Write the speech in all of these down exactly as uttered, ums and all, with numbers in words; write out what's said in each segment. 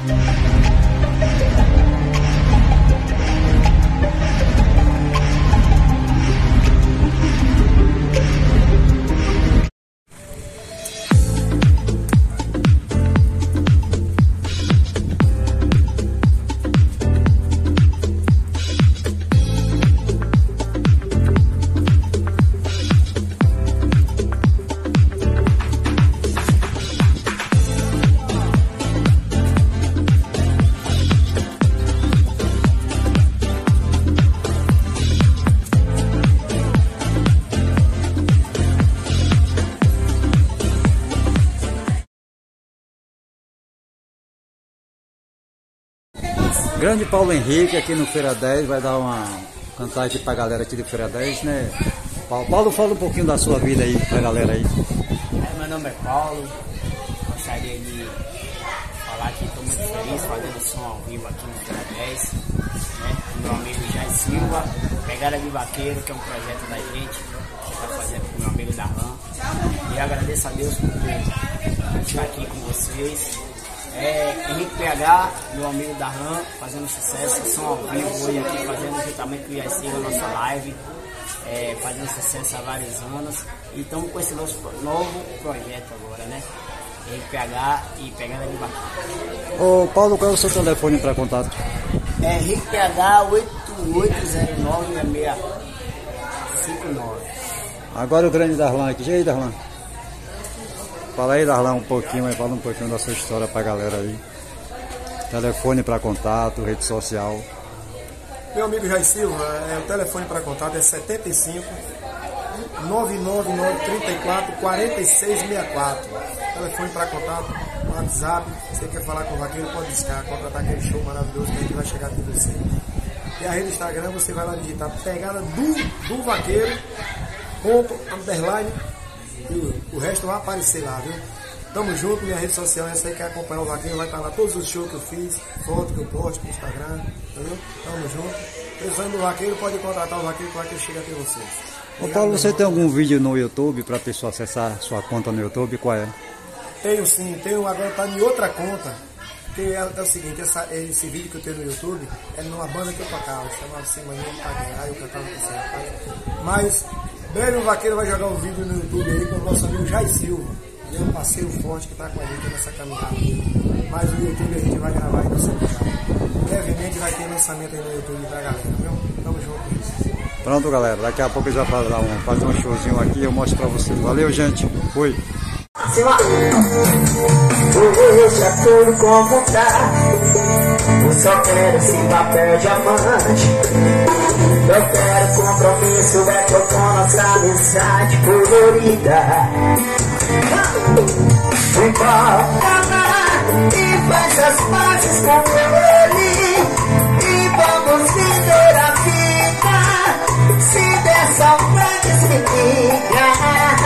Grande Paulo Henrique aqui no Feira dez, vai dar uma cantar aqui pra galera aqui do Feira dez, né? Paulo, Paulo, fala um pouquinho da sua vida aí pra galera aí. É, meu nome é Paulo, gostaria de falar que estou muito feliz fazendo som ao vivo aqui no Feira dez, né? Meu amigo Jair Silva, Pegada de Vaqueiro, que é um projeto da gente, que está fazendo com meu amigo Darlan. E agradeço a Deus por estar aqui com vocês. É, Henrique P H, meu amigo Darlan, fazendo sucesso, som ao vivo hoje aqui, fazendo juntamente com o Jair Silva a nossa live, é, fazendo sucesso há vários anos. E estamos com esse nosso novo projeto agora, né? Henrique P H e Pegada de Vaqueiro. Ô Paulo, qual é o seu telefone para contato? É Henrique P H oito oito zero nove seis seis cinco nove. Agora o grande Darlan aqui. E aí, Darlan? Fala aí, Darlan, um pouquinho, aí, fala um pouquinho da sua história pra galera aí. Telefone para contato, rede social. Meu amigo Jair Silva, é, o telefone para contato é setenta e cinco, nove nove nove, três quatro, quatro seis seis quatro. Telefone para contato, WhatsApp. Se você quer falar com o vaqueiro, pode discar, contratar aquele show maravilhoso que a gente vai chegar até você. E a rede Instagram, você vai lá digitar Pegada do, do Vaqueiro, ponto, underline. E o resto vai aparecer lá, viu? Tamo junto, minha rede social, essa aí que quer acompanhar o Vaqueiro, vai estar lá todos os shows que eu fiz, foto que eu posto no Instagram, entendeu? Tamo junto. Precisando do Vaqueiro, pode contratar o Vaqueiro que o Vaqueiro chega até vocês. Ô Paulo, você tem algum vídeo no YouTube para a pessoa acessar sua conta no YouTube? Qual é? Tenho sim, tenho, agora tá em outra conta. Porque é, é o seguinte, essa, esse vídeo que eu tenho no YouTube é numa banda que eu tocava, chamava Semana Pagueira, eu cantava com esse rapaz. Mas breve o Vaqueiro vai jogar um vídeo no YouTube aí com o nosso amigo Jair Silva. Ele é um parceiro forte que está com a gente nessa caminhada. Mas o YouTube a gente vai gravar aí nessa caminhada. Brevemente vai ter lançamento aí no YouTube pra galera, viu? Tamo junto. Pronto, galera, daqui a pouco eu já fazer um, fazer um showzinho aqui e eu mostro pra vocês. Valeu, gente. Fui. Deixa tudo como tá. Eu só quero esse papel diamante. Eu quero compromisso, é que eu com nossa amizade colorida. Volta e faz as pazes com ele. E vamos viver a vida. Se der saudade, se liga.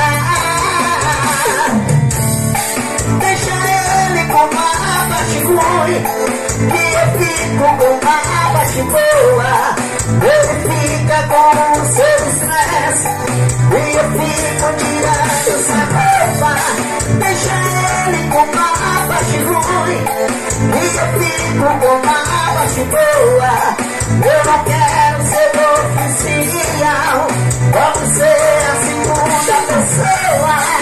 E eu fico com uma baixa boa. Ele fica com o seu estresse. E eu fico tirando essa roupa. Deixa ele com uma baixa ruim. E eu fico com uma baixa boa. Eu não quero ser oficial. Vamos ser a segunda pessoa.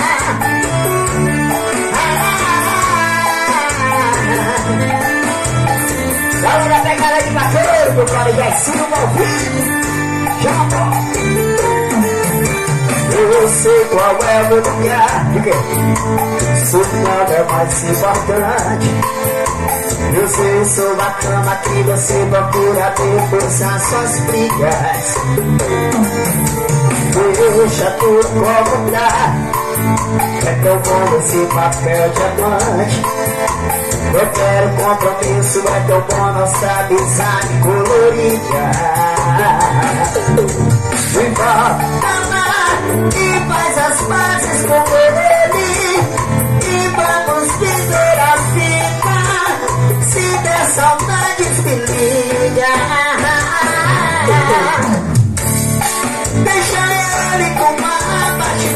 Galera, Pegada de Vaqueiro, meu cara já ensina ao vivo. Eu sei qual é o meu lugar. Sua nada é mais importante. Eu sei, sou a cama que você procura depois as suas brigas. Deixa tudo como tá. É tão bom esse papel diamante. Eu quero compromisso, é tão bom nossa amizade colorida. E volta lá e faz as pazes com ele. E vamos viver a vida. Se der saudade, se liga. Deixa ele com uma bate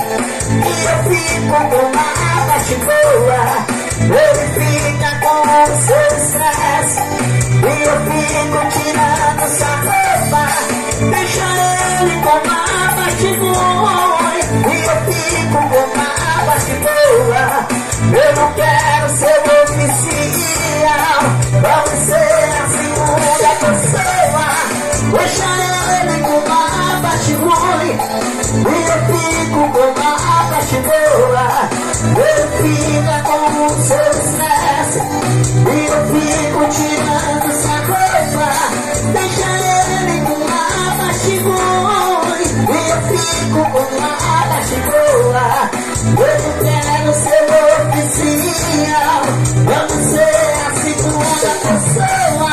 ruim. E eu fico com uma bate boa. Ele fica com o seu estresse. E eu fico tirando sua roupa, deixa ele com uma parte boa. E eu fico com uma parte boa. Eu não quero ser oficial, vamos ser a segunda pessoa. Deixa ele com uma parte ruim, e eu fico com uma parte boa. Ele fica com o seu estresse, e eu fico tirando sua roupa. Deixa ele com uma parte ruim, e eu fico com uma parte boa. Eu não quero ser oficial, vamos ser a segunda pessoa.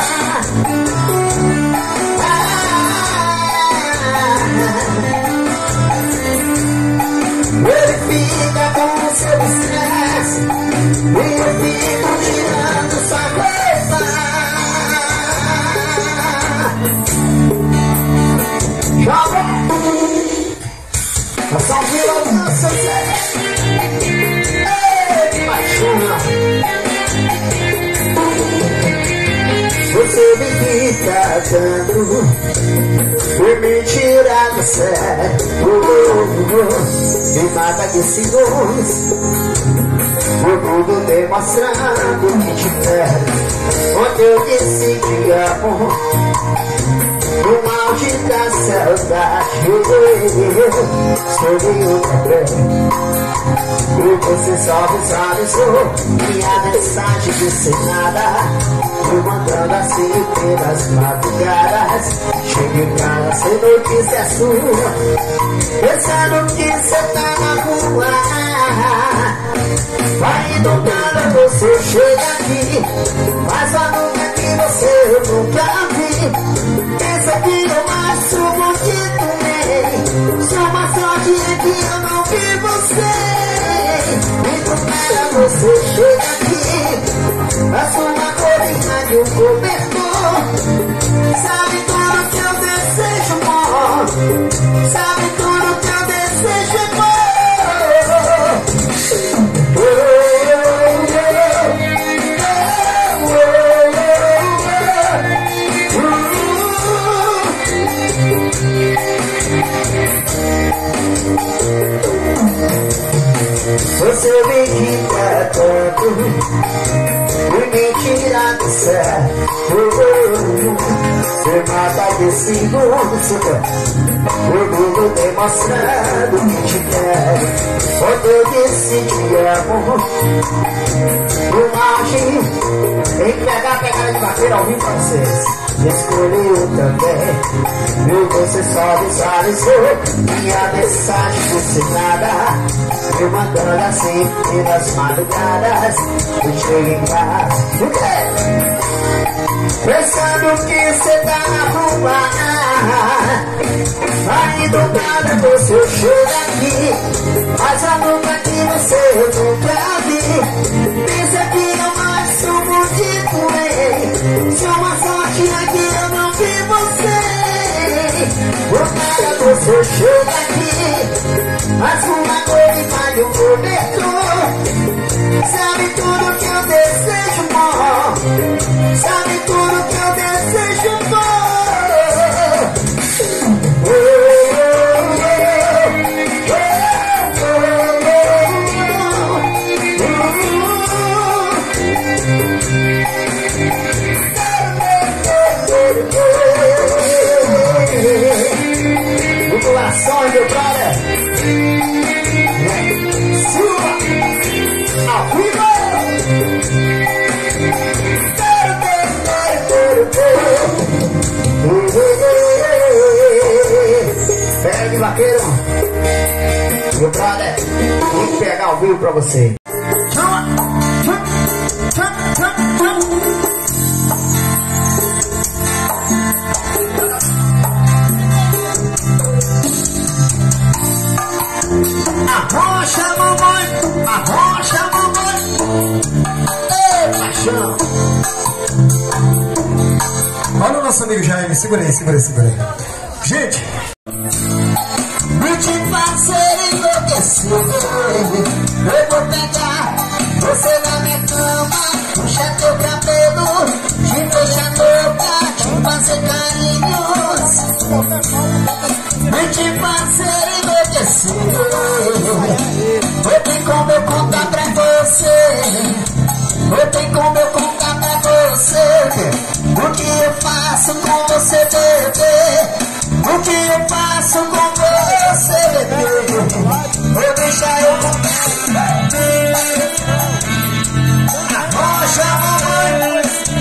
Ele fica com o seu estresse, e eu fico tirando sua roupa. Joga! Essa vila dança, Zé. Ei, que paixão! Você me irrita tanto por me tirar do sério, me mata de ciúmes, o mundo demonstrando que te quero. Onde eu disse que amo, no auge da saudade, eu estou em outra pele. E você só visualizou minha mensagem de sem nada, me mandando assim pelas madrugadas. Cheguei em casa sem notícia sua, pensando que cê tá na rua. Vai do nada você chega aqui, mas a nunca que você eu nunca vi. Pensa que eu mais sou bonito, bem. Só uma sorte é que eu não vi você. E do nada você chega aqui, a sua colinha de um cobertor. Sabe tudo que eu desejo, amor. Sabe tudo que eu desejo, amor. Você me irrita tanto por me tirar do sério. Você mata de segundos, o mundo demonstrando que te quero. Quando eu disse te amo, o margem em pegar a pegada de vaqueiro ao vivo pra vocês. Escolheu também, e você só visualizou minha mensagem assinada, me mandando assim pelas madrugadas. Eu cheguei em casa, o quê? Pensando que cê tá na rua. Aí do nada você chega aqui, mas a nunca que você eu nunca vi. Pensa que eu mais sou bonito, hein? Só uma sorte é que eu não vi você. Do nada você chega aqui, mas uma coisa vai um cobertor. Sabe tudo que eu desejo, amor. Sabe tudo que eu desejo, amor. O coração, meu brother. Silva, ao vivo. Pegue, vaqueiro. Meu brother, vou pegar ao vivo pra você. Arrocha, mamãe, arrocha, mamãe. Ei, paixão. Olha o nosso amigo Jaime, segura aí, segura aí, segura aí. Gente, Vou te fazer enlouquecer. Eu vou pegar você na minha cama, puxa teu cabelo. faço com você, bebê? O que eu faço com você, bebê? Vou deixar eu arrocha, mamãe.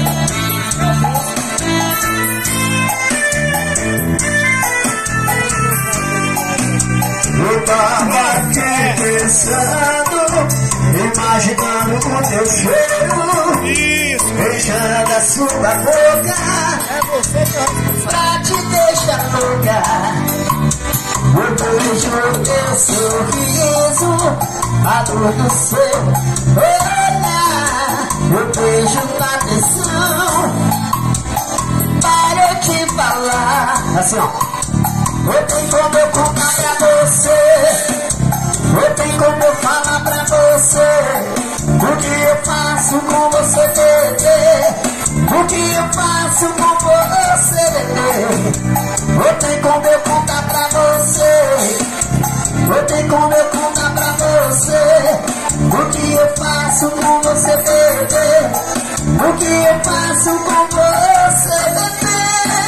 Eu tava aqui pensando, imaginando o teu cheiro, beijando a sua boca, pra te deixar louca. Eu beijo o teu sorriso, a dor do seu olhar. Eu beijo na atenção, para eu te falar. Assim, ó. Eu tenho como eu contar pra você, eu tenho como eu falar pra você o que eu faço com você, bebê. O que eu faço com você, bebê. Eu tenho como eu contar pra você, eu tenho como eu contar pra você o que eu faço com você, bebê. O que eu faço com você, bebê.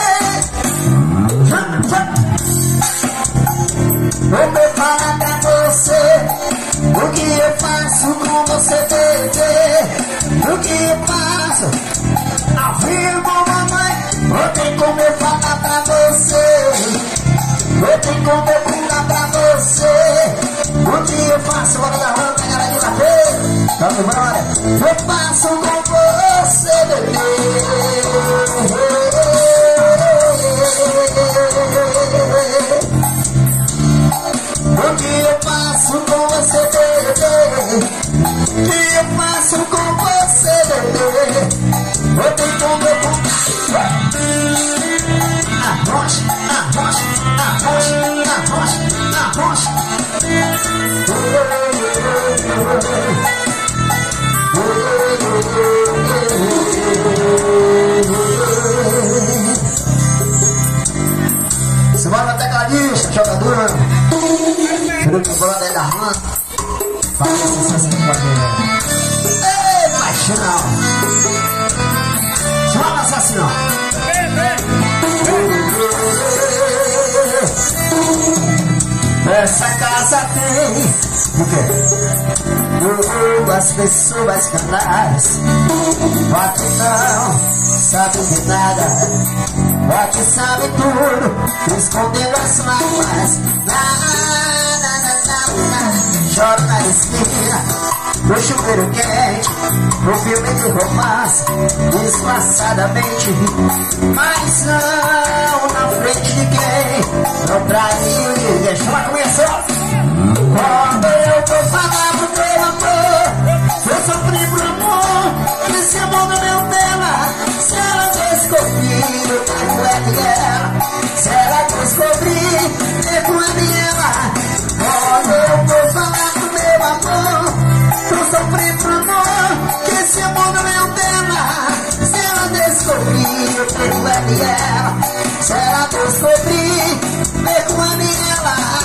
Eu vou falar pra você o que eu faço com você, bebê. O que eu faço ao vivo, mamãe. Eu tenho como eu falar pra você, eu tenho como eu contar pra você o que eu faço. Bora dar rua, pegar aqui na frente. Vamos embora. Eu faço com você, bebê. O que eu faço com você, bebê? O que eu faço com você, bebê? Eu tenho como eu contar. Arrocha, arrocha, arrocha, arrocha, arrocha. Você vai na tecladista, jogador. Quero que o bola da Darlan faça a sensação com a mulher. Ei, paixão! Chama assassino! Essa casa tem o quê? Duas pessoas canais. Aqui não sabe de nada, aqui sabe tudo, escondendo as mágoas. Choro na esquina, no chuveiro quente, no filme de romance, disfarçadamente, mas não na frente de quem não traiu ninguém. Chama a começar. Quando eu vou falar pro teu amor, eu sofri pro amor, que se amor no meu dela, se ela descobrir o tempo é dela, se ela descobrir o tempo é dela. Quando eu vou falar pro meu amor, eu sofri pro amor, que esse amor não é o dela. Se ela descobrir, o tempo é dela. Se ela descobrir, perco a minha.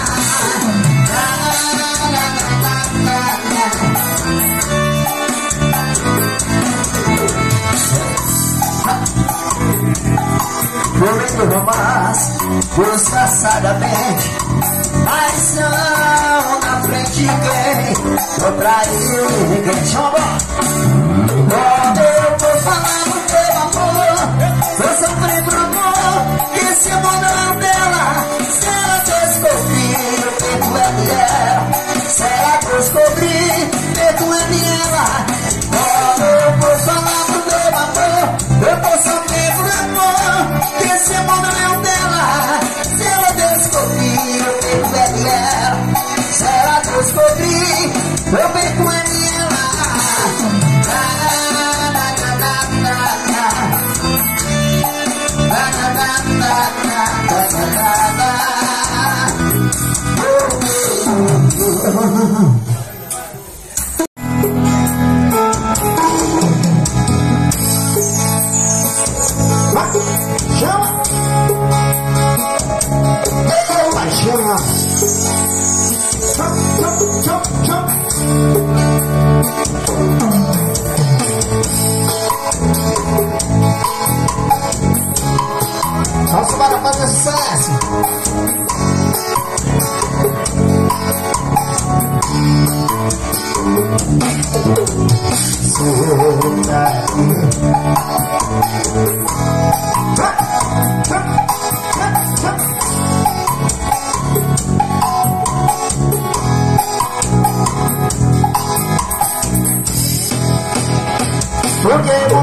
Momento romance, disfarçadamente, mas não na frente de quem não traiu ninguém. Chama. Quando eu vou falar pro teu amor, eu sofri pro amor, que esse amor não é dela. Se ela descobrir, o tempo é dela. Se ela descobrir, o tempo é dela. Quando eu vou falar pro teu amor, eu vou sofrer pro amor, que esse amor não é dela. Se ela descobrir, o tempo é dela. Se ela descobrir, eu perco a minha.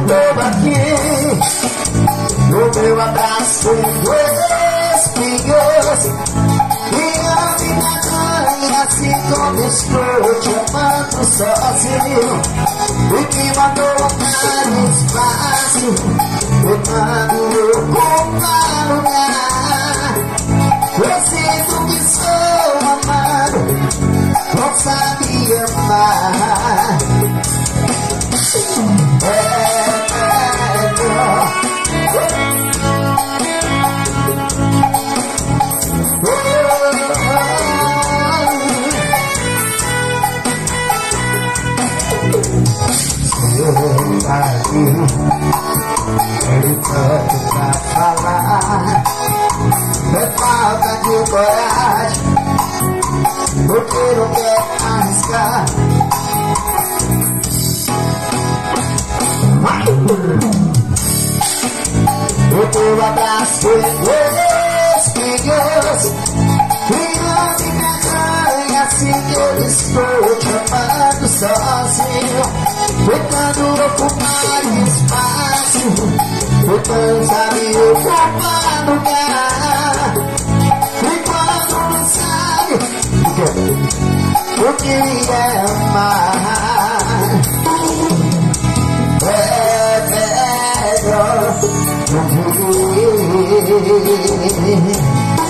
tô aqui, no meu abraço em espinhos. E a vida ganha assim como estou te amando sozinho. E que mandou para espaço, botando ocupar lugar. Eu sinto que sou amado, não sabe amar. É melhor ele tanto pra falar, é falta de coragem, porque não quer arriscar. O teu abraço é espinhoso, e não me ganha assim que eu estou te amando sozinho. Tentando ocupar espaço, tentando sabe ocupar lugar. E quando não sabe o que é amar, é melhor não viver.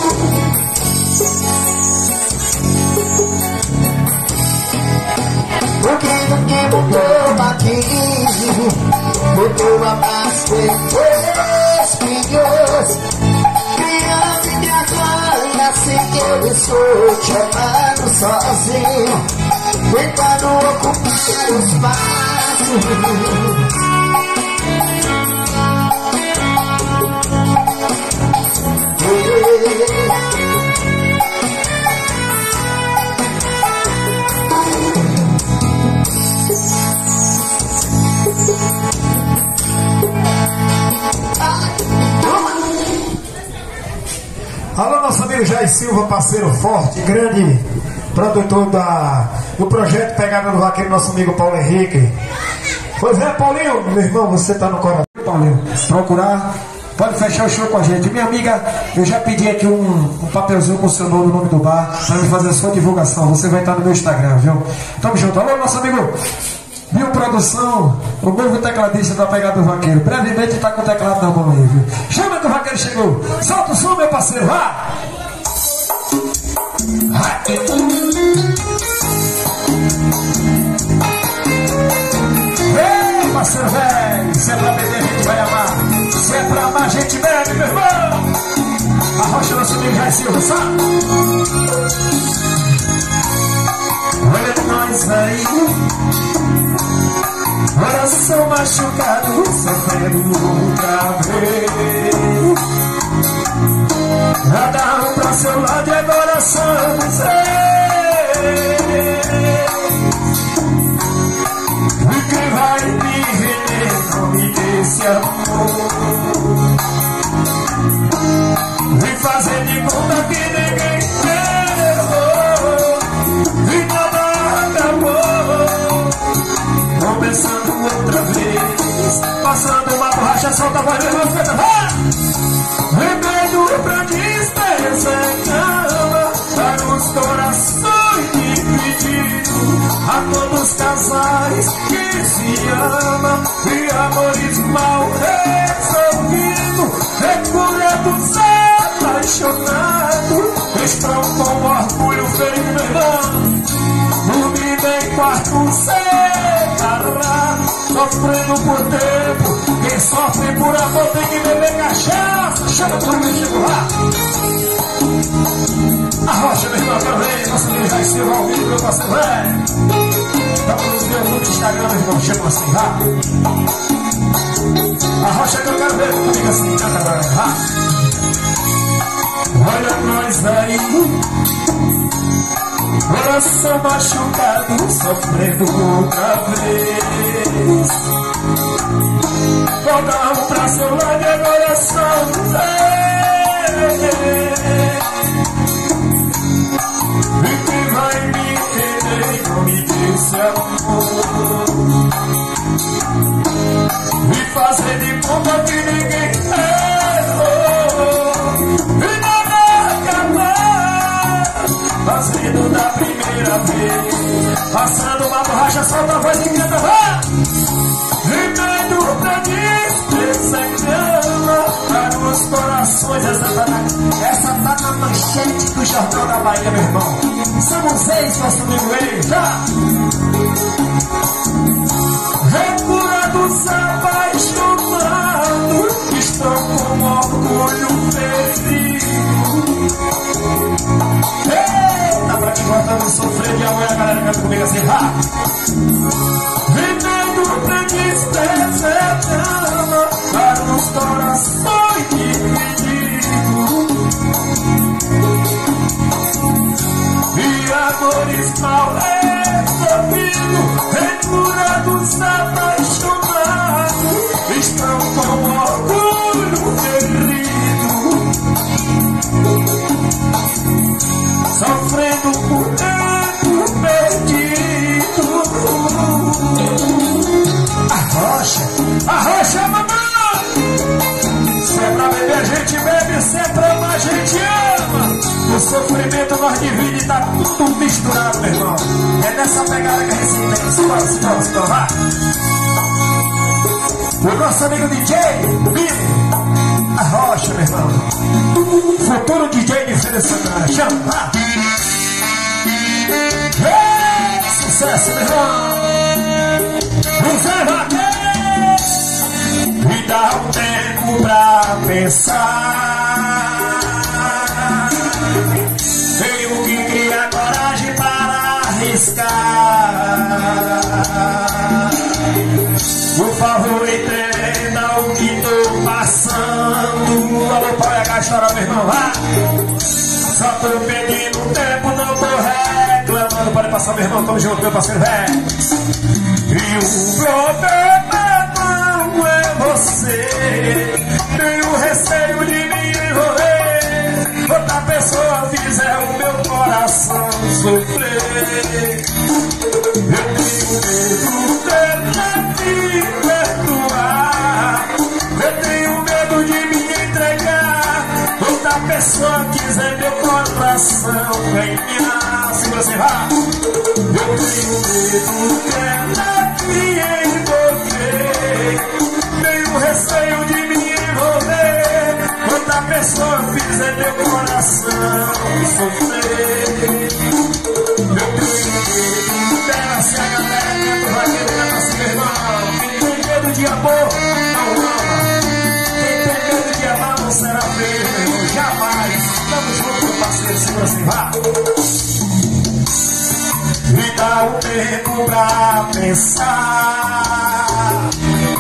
Porque no que mudou aqui, mudou a paz em espinhos. Criando e me acolhe assim que eu estou te amando sozinho, tentando ocupar o espaço. Alô, nosso amigo Jair Silva, parceiro forte, grande produtor da, do projeto Pegada do Vaqueiro, nosso amigo Paulo Henrique. Pois é, Paulinho, meu irmão, você tá no coração, Paulinho. Procurar, pode fechar o show com a gente. Minha amiga, eu já pedi aqui um, um papelzinho com o seu nome, o nome do bar, pra me fazer a sua divulgação. Você vai estar no meu Instagram, viu? Tamo junto. Alô, nosso amigo Bioprodução, o novo tecladista da Pegada do Vaqueiro. Brevemente tá com o teclado na mão aí, viu? Chama que o vaqueiro chegou. Solta o som, meu parceiro, vá! Ei, parceiro velho, se é pra beber a gente vai amar, se é pra amar a gente bebe, meu irmão. Arrocha nosso amigo Jair Silva, sabe? Olha nós aí, coração machucado, sofrendo outra vez. Cada um pra seu lado e agora somos três. E quem vai me ver não me dê esse amor. Vem fazer de conta que ninguém errou e nada acabou. Começando outra vez, passando uma borracha, solta a voz, meu irmão, feita, vai! Remédio pra despesa em cama, para os corações divididos, a todos os casais que se amam, e amores mal resolvidos, recurados apaixonados, estão com orgulho ferido, meu irmão, dormindo em quarto separado, sofrendo por tempo. Quem sofre por amor tem que beber cachaça. Chama todo mundo, chegou lá. Arrocha, meu irmão, quero ver. Nossa amiga Jair Silva ao vivo, meu parceiro, velho. Tamo no meu no Instagram, meu irmão, chega assim, vá. Arrocha que eu quero ver comigo assim, canta agora, vá. Olha nós aí, coração machucado, sofrendo outra vez. Cada um pra seu lado e agora somos três. E quem vai me entender não me disse amor. E fazer de conta que ninguém errou. E nada acabar fazendo da primeira vez. Passando uma borracha, solta a voz e canta, vá! Vivendo pra despesa em cama para os corações. Essa tá, na, essa tá na manchete do Jornal da Bahia, meu irmão. Somos ex, nosso amigo ex, já! Recurados apaixonados estão com orgulho perdido. Eita, pra quem gosta de sofrer de amor, a galera canta comigo assim, vá! Vivendo pra despesa para os corações divididos e amores mal resolvidos, recurados apaixonados estão com orgulho ferido, sofrendo por tempo perdido. Arrocha, arrocha, mamãe! Se é pra beber a gente bebe, se é pra amar a gente ama. O sofrimento nós divide e tá tudo misturado, meu irmão. É nessa pegada que a gente tem. Simbora, simbora, simbora, vá! O nosso amigo D J, Billy, arrocha, meu irmão. Futuro D J de Feira Santana, chama, vá! Ei, sucesso, meu irmão! José Vaqueiro, me dá um tempo pra pensar. Tenho que criar coragem para arriscar. Por favor, entenda o que tô passando. Alô, pai, a chora, meu irmão, vá. Só tô pedindo tempo, não tô reclamando. Pode passar, meu irmão, tamo junto, meu parceiro, velho. E o problema não é você. Tenho receio de me envolver. Outra pessoa fizer o meu coração sofrer. Eu tenho medo dela me perdoar. Eu tenho medo de me entregar. Outra pessoa quiser meu coração ganhar. Segura assim, vá. Eu tenho medo dela me envolver. Tenho receio de me envolver. Outra pessoa fizer meu coração sofrer. Eu tenho medo dela, se a galera dentro vai querer assim, meu irmão. Quem tem medo de amor, não ama. Quem tem medo de amar não será feio, meu irmão, jamais. Tamo junto, meu parceiro, segura assim, vá. Me dá um tempo pra pensar.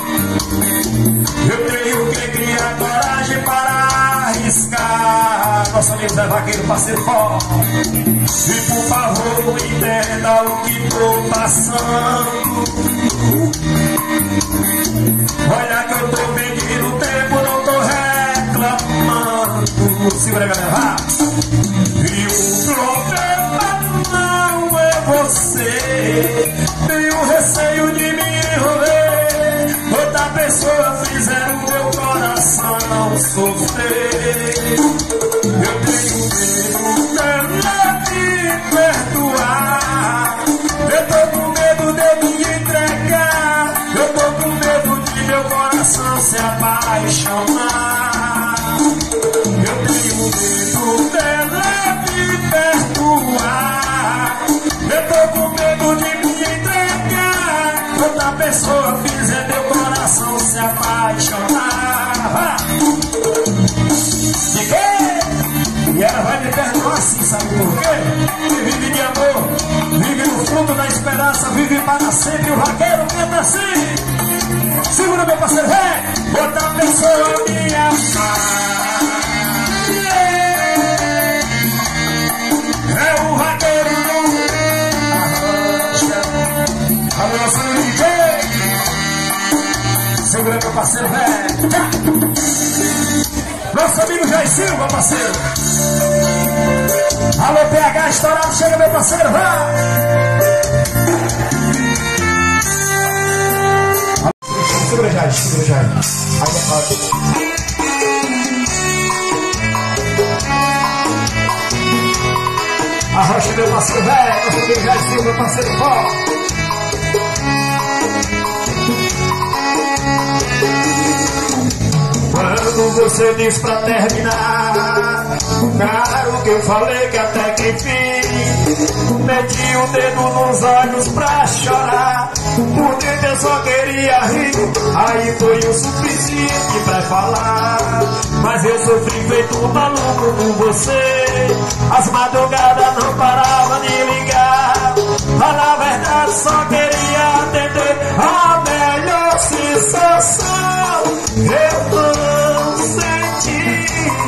Eu tenho que criar coragem para arriscar. Nosso amigo Zé Vaqueiro, parceiro forte. E por favor, entenda o que tô passando. Olha que eu tô pedindo tempo, não tô reclamando. Segura, galera, vá. E o problema não é você. Tenho receio de me envolver. Outra pessoa fizer o meu coração sofrer. Eu tenho medo dela me perdoar. Eu tô com medo de me entregar. Eu tô com medo de meu coração se apaixonar. Eu tenho medo dela me perdoar. Eu tô com medo de me entregar. Outra pessoa fizer meu coração se apaixonar. De quê? E ela vai me perdoar assim, sabe por quê? Que vive de amor, vive no fruto da esperança, vive para sempre. O vaqueiro canta assim. Segura, meu parceiro, vem! Outra pessoa me amar. É o vaqueiro do arrocha. Alô, nosso D J. Segura, meu parceiro, vem! Nosso amigo Jair Silva, parceiro. Alô, P H estourado, chega, meu parceiro, vai! segura já, segura já. Aí eu falo. Arrocha meu parceiro velho, nosso amigo Jair Silva, meu parceiro Paulo. Quando você diz pra terminar, claro que eu falei que até que enfim, meti o dedo nos olhos pra chorar, por dentro eu só queria rir, aí foi o suficiente pra falar. Mas eu sofri feito um maluco com você, as madrugadas não paravam de ligar, mas na verdade só queria atender a melhor sensação. Eu não senti,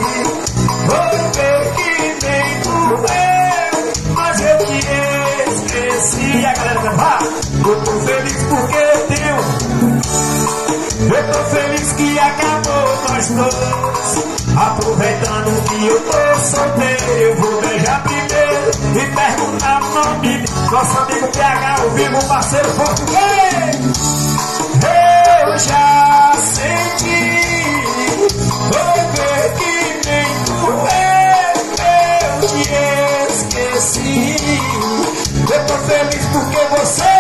foi que nem doeu, mas eu te esqueci. E a galera vai lá, eu tô feliz porque eu tenho, eu tô feliz que acabou nós dois. Aproveitando que eu tô solteiro, eu vou beijar primeiro e perguntar o nome. Nosso amigo P H, o vivo parceiro português. Eu já senti, foi ver que nem doeu, eu te esqueci. Eu tô feliz porque você,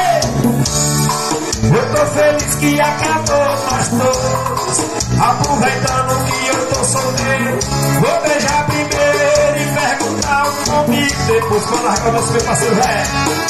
eu tô feliz que acabou nós dois. Aproveitando que eu tô solteiro, vou beijar primeiro e perguntar o nome. Depois vou largar o nosso meu parceiro velho.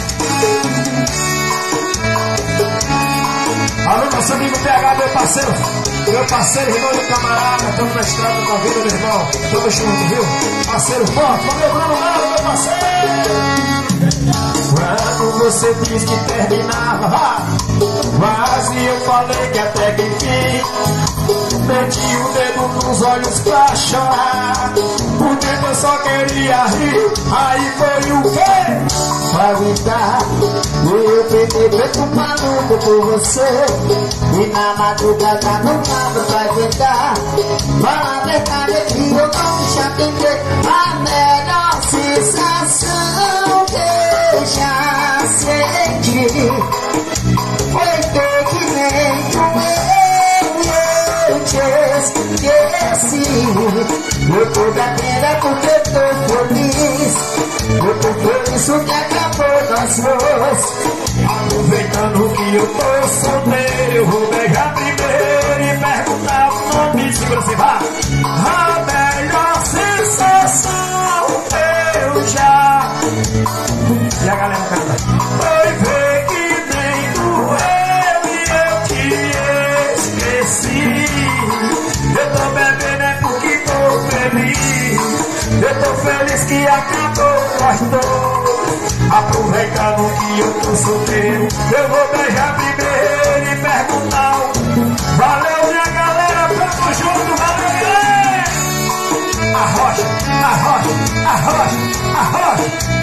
Alô, nosso amigo P H, meu parceiro, meu parceiro, irmão e camarada, estamos na estrada com a vida, meu irmão. Tamo junto, viu? Parceiro forte, valeu, Bruno Mano, meu parceiro. Quando você disse que terminava, quase eu falei que até que enfim, meti o dedo nos olhos pra chorar, por dentro eu só queria rir, aí foi o quê? Pra aguentar, eu peguei feito um maluco por você, e na madrugada não dava pra aguentar. Fala a verdade é que eu não me chateei, a melhor sensação que eu já senti foi ter que nem doeu, eu te esqueci. Eu tô batendo porque eu tô feliz, eu tô feliz que acabou nós dois. Aproveitando que eu tô solteiro, eu vou beijar primeiro e perguntar o nome. Segura assim, vá. A melhor sensação eu já. E a galera canta. Foi ver que nem doeu e eu te esqueci. Eu tô bebendo é porque tô feliz, eu tô feliz que acabou nós dois. Aproveitando que eu tô solteiro, eu vou beijar primeiro e perguntar. Valeu, minha galera, tamo junto, valeu, galera. Arrocha, arrocha, arrocha, arrocha.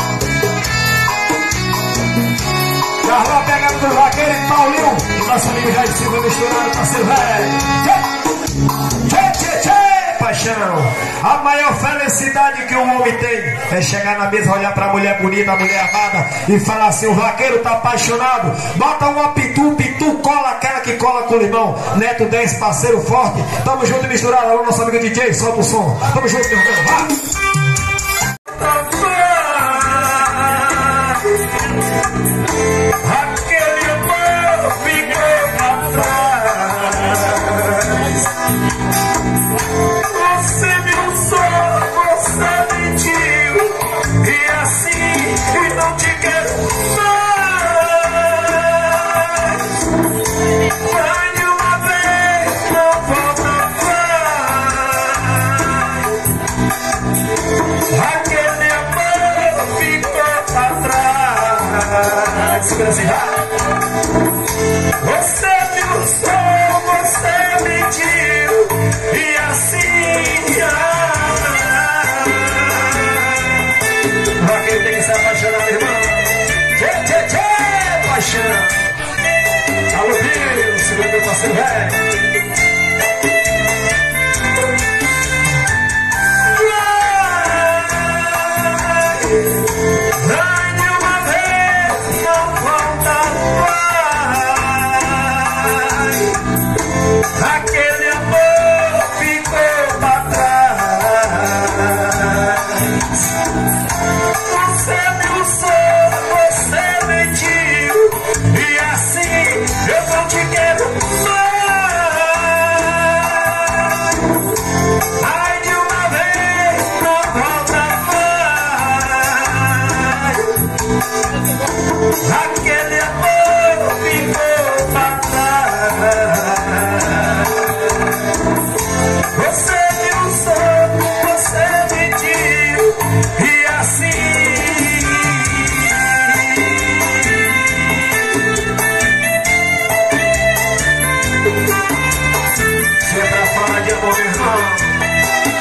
Carlão pegando do vaqueiro e Paulinho, e nosso amigo Jair Silva misturado, parceiro velho. Tchê, tchê, tchê, paixão. A maior felicidade que um homem tem é chegar na mesa, olhar pra mulher bonita, a mulher amada e falar assim: o vaqueiro tá apaixonado. Bota uma pitu, pitu, cola aquela que cola com limão. Neto dez, parceiro forte. Tamo junto e misturado. Alô, nosso amigo D J, solta o som. Tamo junto, meu irmão. Vai! Aquele amor ficou pra trás. Você me usou, você mentiu, e assim e não te quero mais. Vai uma vez, não volta mais. Aquele amor ficou pra trás. Segura assim, vai.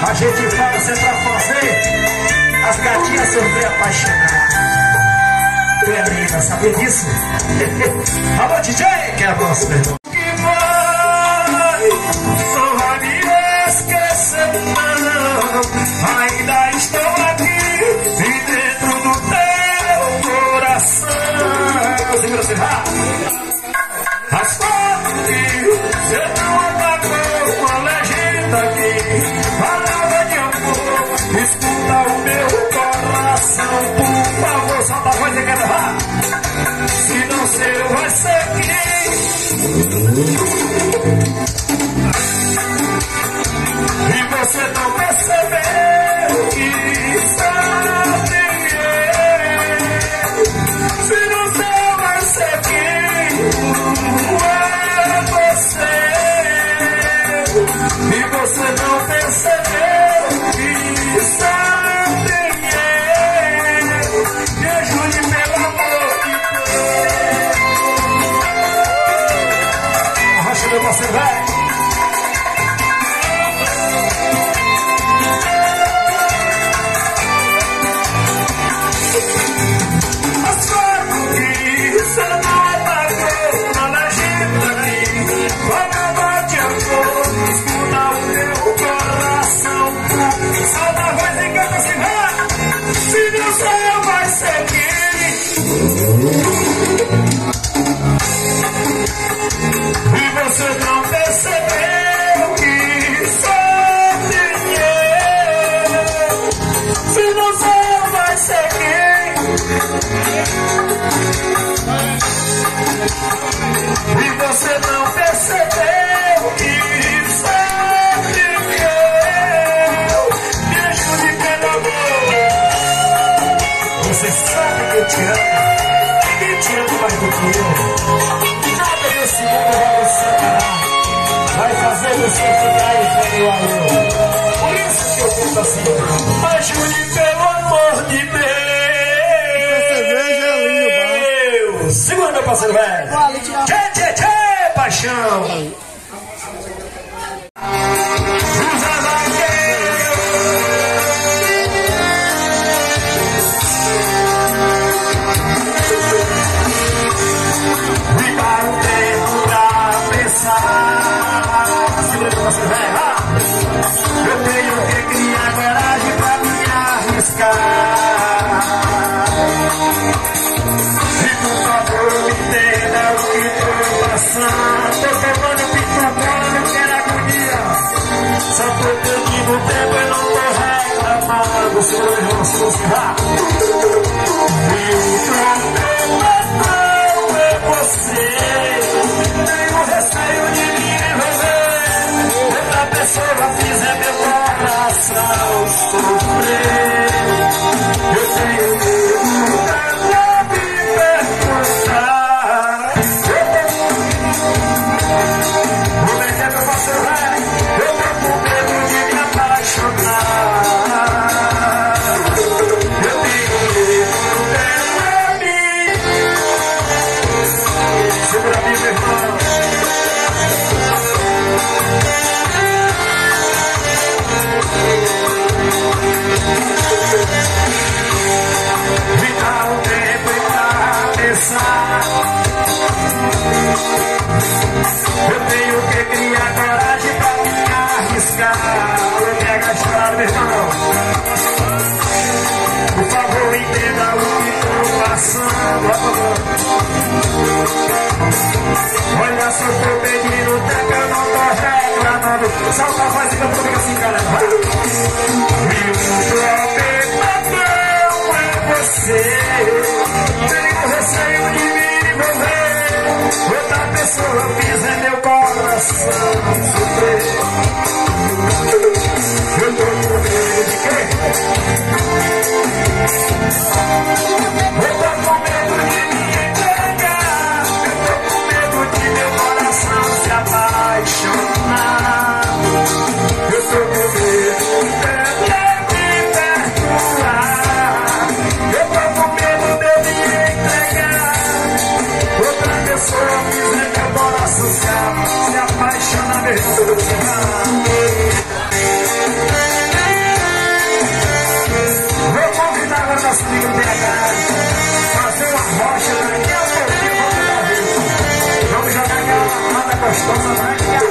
A gente fala sempre pra fazer as gatinhas sofrer apaixonar. Tu é linda, sabia disso? Alô, D J, que é nosso irmão. Que vai, não vai me esquecer, não. Ainda estou aqui e dentro do teu coração. Segura, segura. As fotos que você não apagou com a legenda aqui. Palavra de amor, escuta o meu coração. Por favor, solta a voz e quer levar. Se não ser, vai ser quem? E você não percebeu que sabe eu. Se não ser, vai ser quem? É você. E você não percebeu que sabe eu. Me ajude pelo amor de Deus. Arracha meu parceiro, vai. As fotos que você não apagou na legenda aqui. Palavra de amor, escuta o meu coração. Solta a voz e canta assim, vai. Se não sei, vai ser quem? E você não percebeu que sou eu. Se não sei, vai ser quem? E você não percebeu que sou eu. Me ajude pelo amor. Você sabe que eu te amo. Ninguém te ama mais do que eu. Nada nesse mundo vai nos separar. Vai fazer você ficar e fazer o amor. Por isso que eu penso assim. Ajude pelo amor de Deus. Segura, meu parceiro velho. Tchê, tchê, tchê, paixão. Me dá um tempo pra pensar. Segura, meu parceiro velho. Eu tenho que criar coragem pra me arriscar. Entenda o que tô passando. Tô tomando picapona, não quero agonia. Só tô perdendo tempo e não tô reclamando. Se eu não sou e o problema não é você. Tenho receio de me envolver. Outra pessoa fizer meu coração sofrer. Eu tenho medo da eu tenho que criar coragem pra me arriscar. Eu quero gastar, meu irmão. Por favor, entenda o que tô passando. Olha só, tô pedindo tempo, eu não tô reclamando. Salta a voz e canta assim, galera. E o problema não é você. Tenho receio de me envolver. Outra pessoa pisa em meu coração sofrer. Eu tô com medo de quê? Eu tô com medo de me entregar. Eu tô com medo de meu coração se apaixonar. Eu tô com medo de me perdoar. Eu tô com medo de me entregar. Outra pessoa fizer meu coração se apaixonar. nosso amigo B H. Fazer uma rocha daqui a pouquinho. Vamos jogar aquela mata gostosa daqui a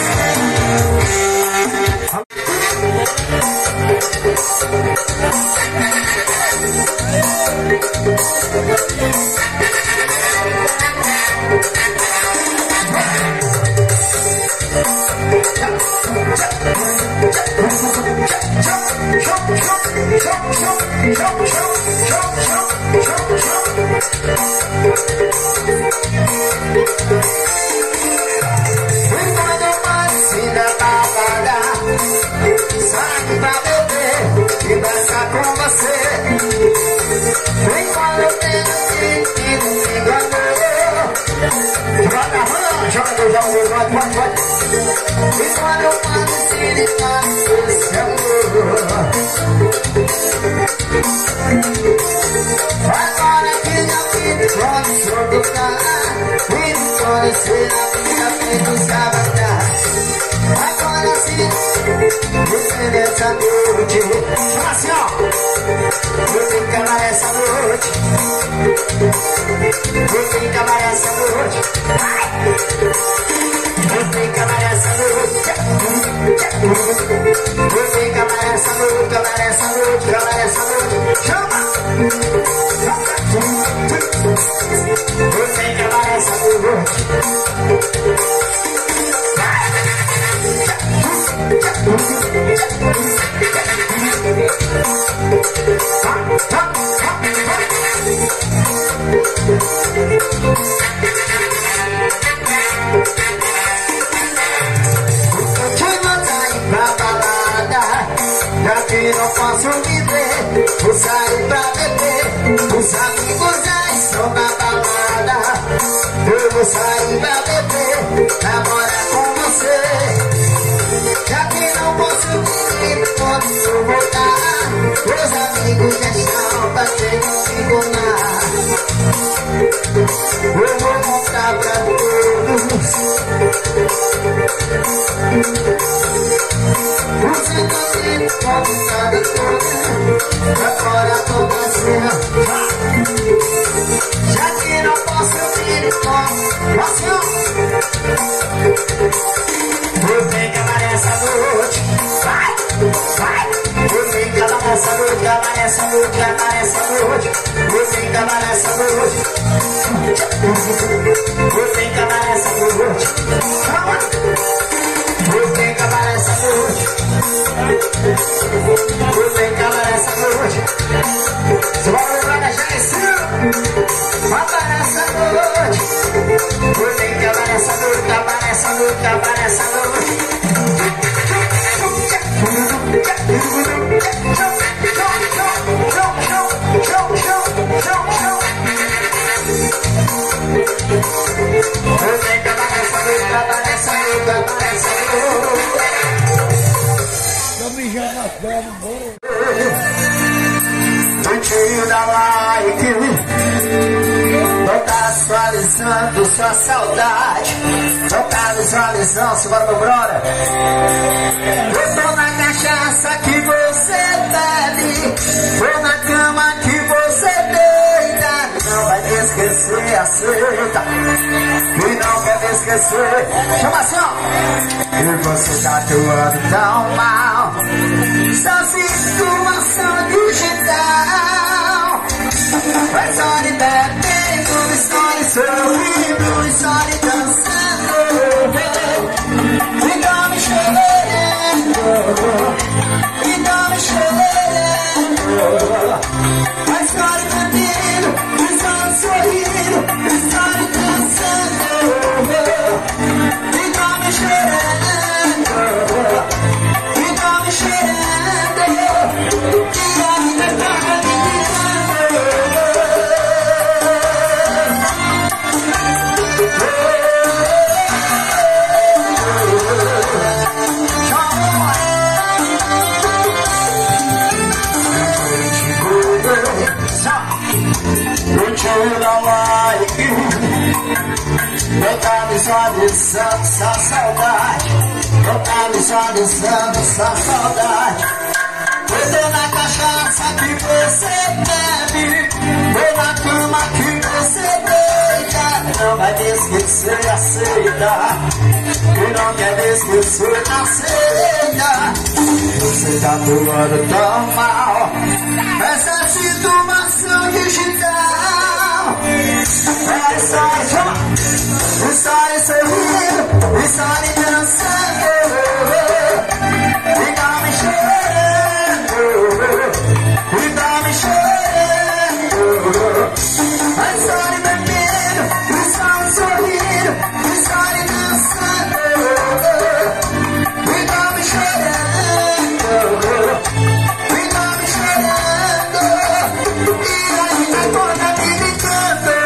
sua saudade, não tá visualizando, simbora meu brother. Eu tô na cachaça que você bebe, tô na cama que você deita. Não vai me esquecer, aceita, e não quer me esquecer. Chama assim, ó. E você tá atuando tão mal, só situação digital. Vai só de bebendo, só de sorrindo, só de dançando. Então me chorando, então me chorando. Vai só de bebendo, só de sorrindo, só de dançando. Então me chorando, então me chorando. E ainda tá me eu tá visualizando só saudade, eu tá visualizando só saudade. Tô na cachaça que você bebe, tô na cama que você deita. Não vai me esquecer, aceita. Quem não quer esquecer, aceita. Você tá voando tão mal, essa situação digital. É história, história sorrindo, história dançando. E tá me chorando, e tá me chorando. A história bebendo, história sorrindo, história dançando. E tá me chorando, e tá me chorando. E aí tá toda me gritando.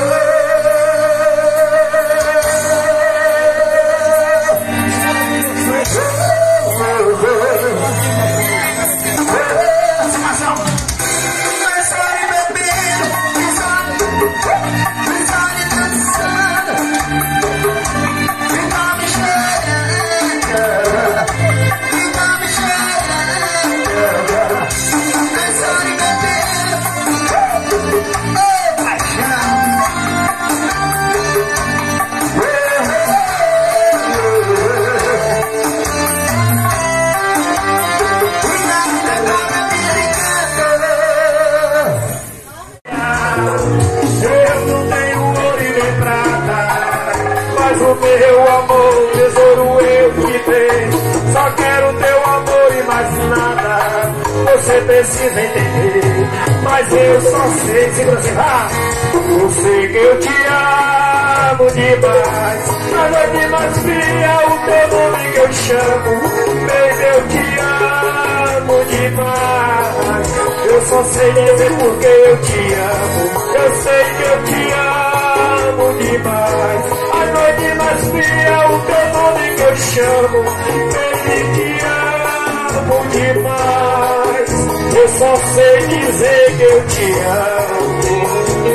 Meu amor, tesouro eu que tenho. Só quero teu amor e mais nada. Você precisa entender, mas eu só sei, segura assim, ah, eu sei que eu te amo demais. Na noite mais fria, o teu nome que eu chamo, baby, eu te amo demais. Eu só sei dizer porque eu te amo. Eu sei que eu te amo demais. A noite mais fria, o teu nome que eu chamo, baby, te amo demais. Eu só sei dizer que eu te amo.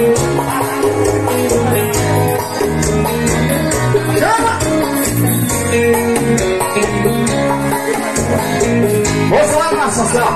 Vamos lá, nossa senhora.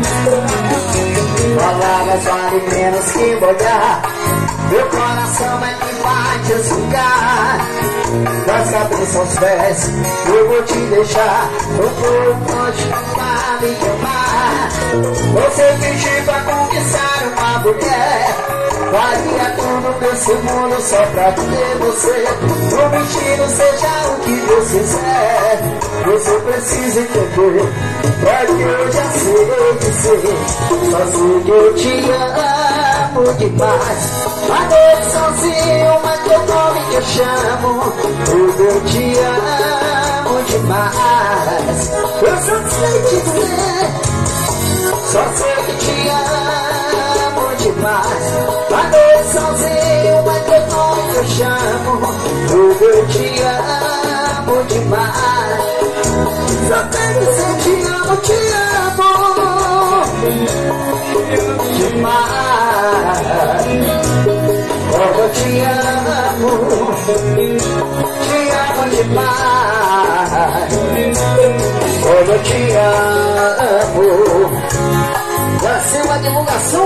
Palavras valem menos que molhar. Meu coração é que bate esse lugar. Das cabeças aos pés, eu vou te deixar. Não vou continuar a me amar. Você fingiu pra conquistar uma mulher. Faria tudo nesse mundo só pra ter você. Não mentindo, seja o que Deus quiser. Você precisa entender, é que eu já sei dizer. Só sei que eu te amo demais. A noite sozinho, mas teu nome que eu chamo, eu te amo demais. Eu só sei dizer, só sei que te amo demais. A noite sozinho, mas teu nome que eu chamo, eu te amo demais. Só sei dizer te amo, te amo demais. Eu te amo, te amo demais. Eu te amo. Vai ser uma divulgação.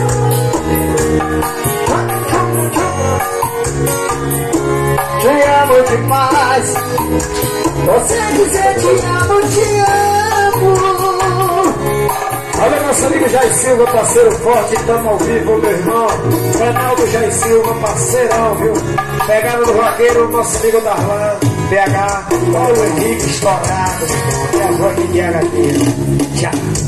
Te amo demais. Você dizer te amo, te amo. Olha nosso amigo Jair Silva, parceiro forte, estamos ao vivo, meu irmão. Ronaldo Jair Silva, parceirão, viu? Pegada do roqueiro, nosso amigo Darlan, B H, Paulo Henrique, estourado. É a voz de guerra aqui. Tchau.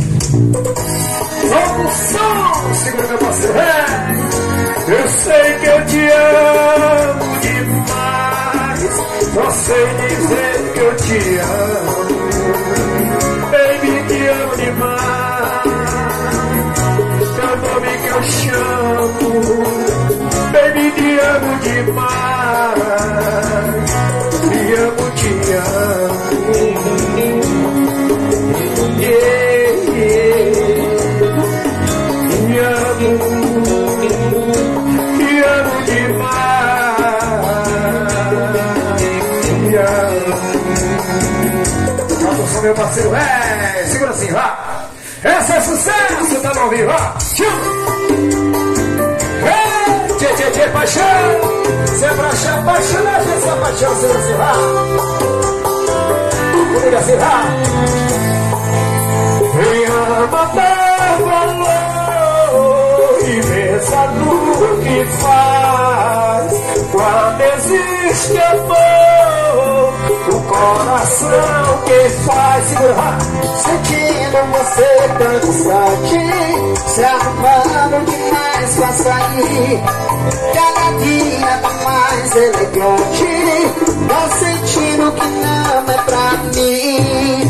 Vamos, som! Segura meu parceiro. É. Eu sei que eu te amo demais. Só sei dizer que eu te amo. Baby, te amo demais. Teu nome que eu chamo, baby, te amo demais. Te amo, te amo. Yeah, yeah. Te amo, te amo demais. Te amo. Atenção, meu parceiro, é, segura assim, vá. Essa é sucesso, tá no vivo, ó. Tchê, tchê, tchê, paixão. Se é pra achar apaixonado, essa paixão se você vai. Comigo assim, vai. Me ama por valor e pensa no que faz. Quando existe amor, o coração que faz. Segura, Sentindo você tão distante, se arrumando demais pra sair. Cada dia tá mais elegante, tô sentindo que não é pra mim.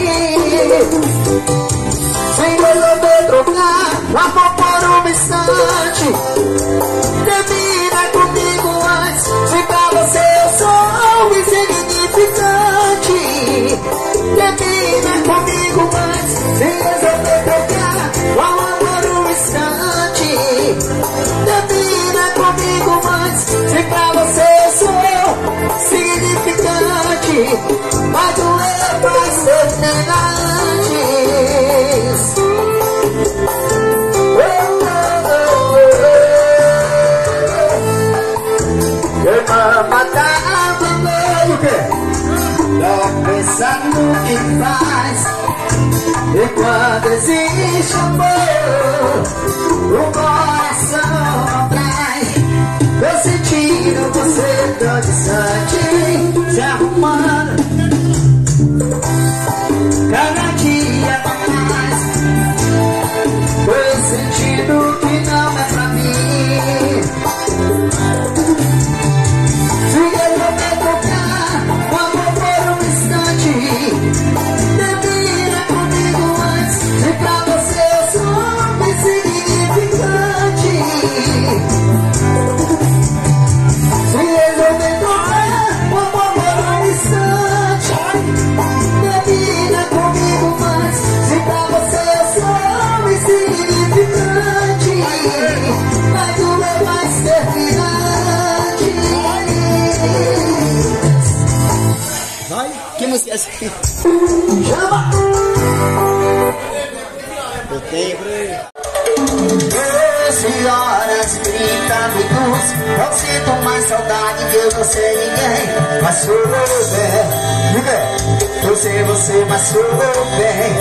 Sem resolver trocar o amor por um instante, termina comigo antes. Se pra você eu sou insignificante, termina comigo antes. Se resolver trocar o amor por um instante, termina comigo antes. Se pra você eu sou significante, vai doer, vai ser negante. Não pensa no que faz. E quando existe amor, o coração atrai. Tô sentindo você tão distante, se arrumando cada dia mais. Tô sentindo que não é pra mim. Se resolver trocar o amor por um instante, termina comigo antes. Se pra você eu sou insignificante, se resolver trocar o amor por um instante, termina comigo antes. Se pra você eu sou insignificante, vai doer, vai ser virante. Vai? Que música é essa? Chama! Eu tenho. doze horas e trinta minutos, não sinto mais saudade de eu, você, ninguém. Mas sou eu bem, ninguém. Você, você, mas sou eu bem.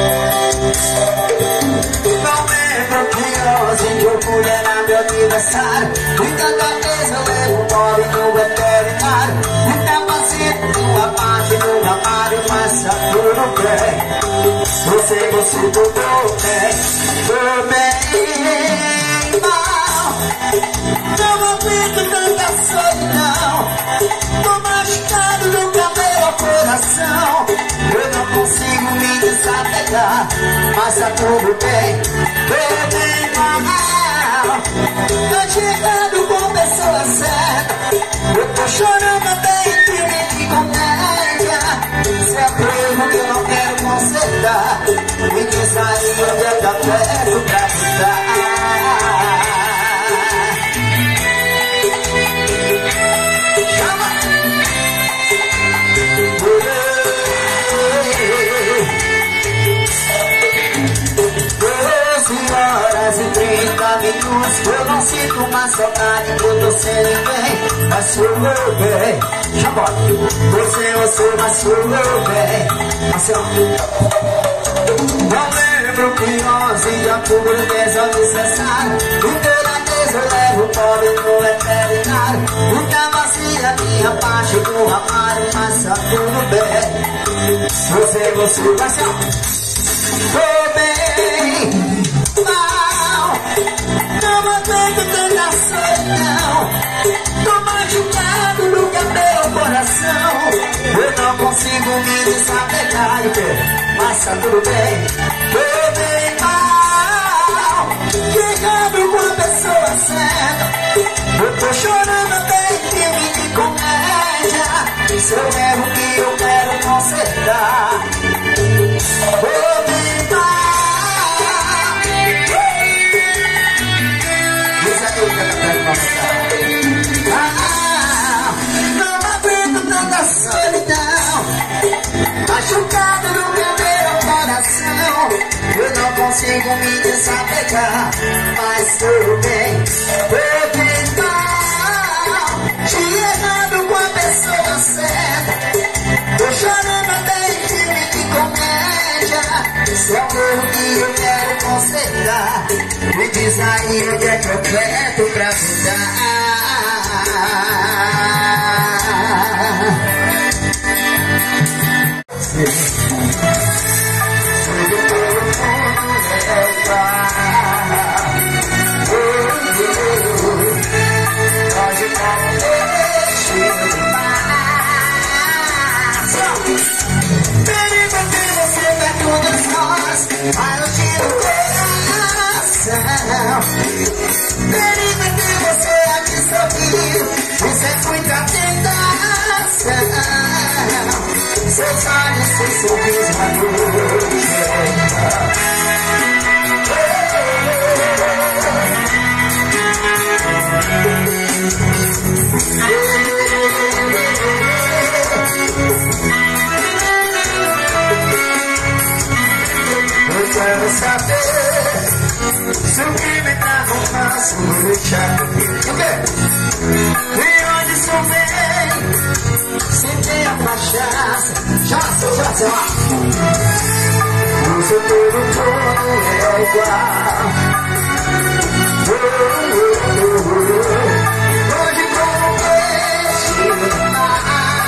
Não lembro que hoje que eu fui era meu aniversário. E tanta vez eu levo um mole no veterinário. Muita paciente numa parte no armário, mas tá tudo bem. Você, você, tudo bem. Tudo bem, mal. Não aguento tanta solidão. Tô machucado no cabelo ao coração. Eu não consigo me desapegar, mas tá tudo bem. Tudo bem, mal. Tô chegando com pessoa certa. Eu tô chorando até em filme de comédia. Se é primo que eu não quero consertar, me diz aí onde é que eu quero pra estar. Chama! doze horas e trinta minutos, eu não sinto mais saudade de você, ninguém. Mas sou meu bem, chama! Você, você, mas sou meu bem. Não lembro que onze de outubro fez ao necessário. Inteira vez eu levo o pobre no veterinário. Nunca vazia minha parte no armário, mas tá tudo bem. Você, você, mas tô bem, mal. Não aguento tanta solidão. Tô machucado no cabelo ao coração. Eu não consigo me desapegar, mas tá tudo bem. Tô bem, mal. Chegando com a pessoa certa. Eu tô chorando até em filme de comédia. Se eu erro que eu quero consertar. Tô bem, mal. Diz aí o que eu quero consertar. Ah, não aguento tanta solidão. Machucado no meu coração. Eu não consigo me desapegar, mas tudo bem, eu fiz mal, te errado com a pessoa certa. Tô chorando até em filme de comédia. Se é o meu que eu quero consertar, me diz aí onde é que eu quero pra mudar. Vai no tiro coração. Perigo de você aqui sorrir, isso é muita tentação. Seus olhos, seu sorriso à noite. Eu quero saber se o crime tá no passo no chão. O quê? E onde isso vem? Se tem a cachaça, já sei, já sei lá. O seu todo todo é igual. Hoje como peixe no mar.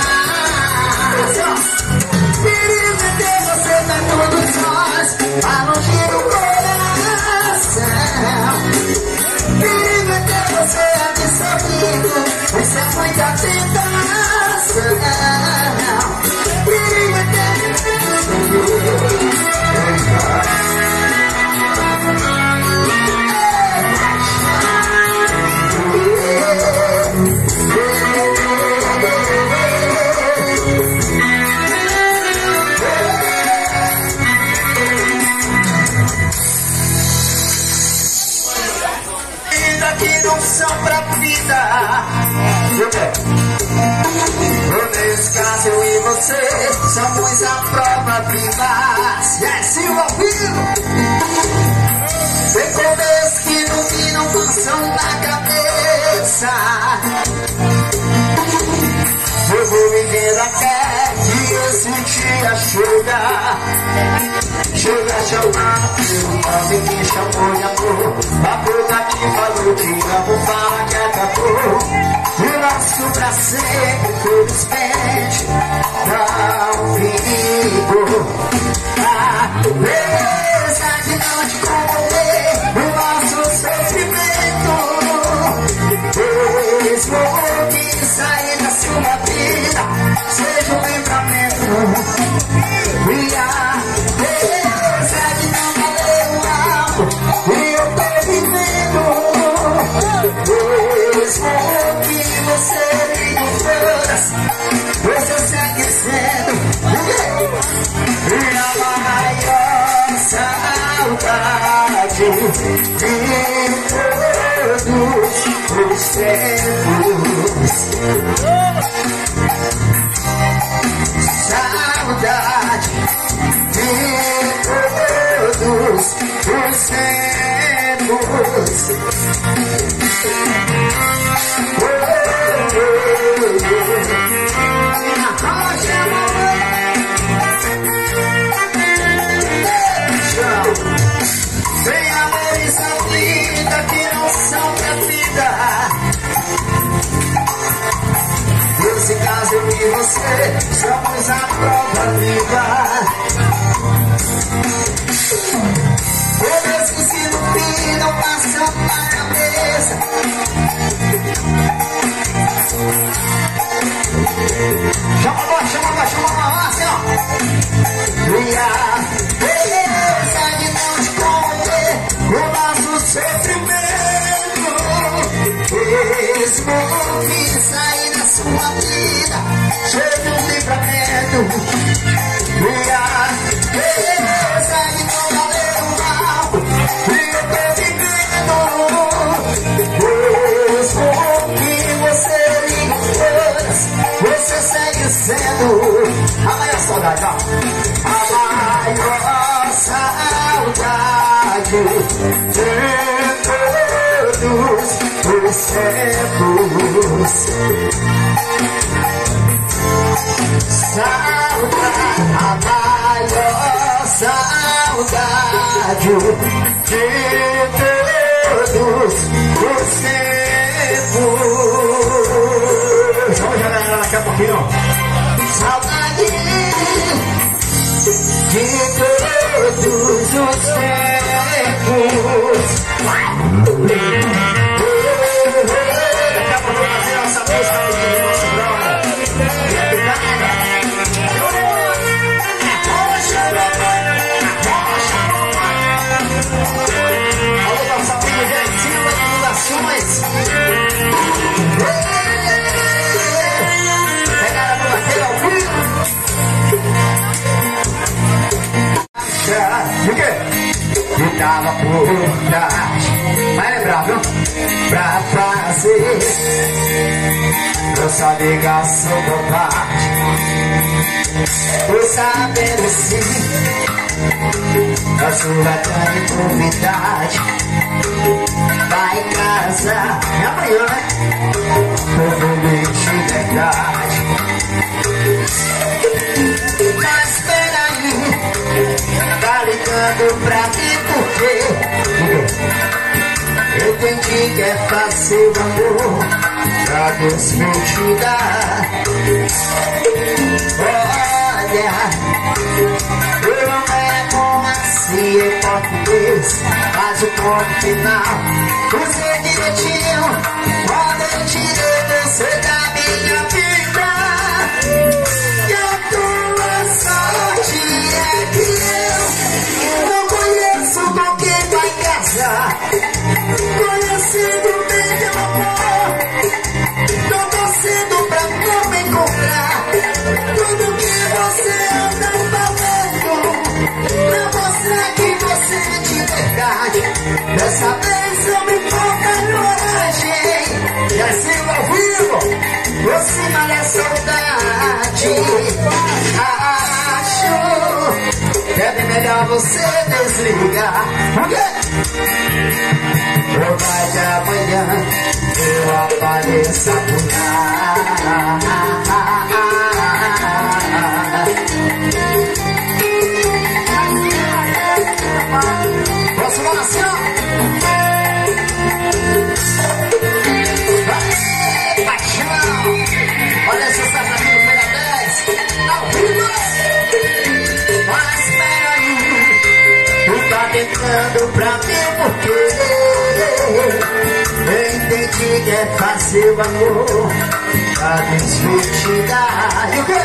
Perigo de ter você tá todos nós, a longe do coração. Perigo de ter você aqui sorrindo, isso é muita tentação. Perigo de ter que não são pra vida. Nesse caso eu e você somos a prova viva. Yes, eu ouvido. Tem coisas que no fim não passam na cabeça. Eu vou viver até que esse dia chega. Chega chamando o homem que chamou de amor. A boca que falou que amo fala que acabou. O nosso pra sempre felizmente não fico. A beleza de não te comover, o nosso sofrimento. Mesmo que sair da sua vida seja um livramento. E a beleza de não valer o mal, e eu tô vivendo. Mesmo que você me foras, você segue sendo e a maior saudade de todos os tempos. Saudade de todos os tempos. Sem amores na vida que não são pra vida. Nesse caso eu e você somos a prova viva. Coisas que se no fim não passam na cabeça. Chama a voz, chama a voz, chama a voz, assim ó. E a beleza de não te comover, o nosso sofrimento. Mesmo que sair da sua vida, chega um livramento. E a beleza de não valer o mal, e eu tô vivendo. Mesmo que você liga todas, você segue sendo a maior saudade, ó. A maior saudade todos os tempos. Saudade, a maior saudade de todos os tempos. Vamos jogar ela daqui a pouquinho. Saudade de todos os tempos. Daqui a pouco eu vou fazer essa música aí do nosso brother. Alô, nosso amigo Jair Silva, divulgações. Pegada do Bater ao vivo. E o quê? Que tava por trás. Vai lembrar, viu? Pra fazer nossa ligação covarde. Tô sabendo sim da sua grande convidade. Vai casar, é amanhã, né? Provavelmente verdade. Mas peraí, tá ligando pra mim porque eu entendi que é fácil amor pra desmentida. Olha, eu não era bom assim em português, mas o ponto final usei direitinho quando eu tirei você da minha vida. E a tua sorte é que eu não conheço com quem vai casar. Conhecendo bem meu amor, tô torcendo pra não me encontrar. Tudo que você anda falando pra mostrar que você é de verdade. Dessa vez eu me pongo a coragem e assim ao vivo, por cima da saudade. Acho que é bem melhor você desligar. Por quê? Ou vai de amanhã eu apareça por lá. Posso falar assim, ó? Vai, paixão! Olha esse safadinho pela dez, ao vivo! Mas peraí, tu tá tentando pra mim porque eu entendi que é fácil amor pra desmentida. E o quê?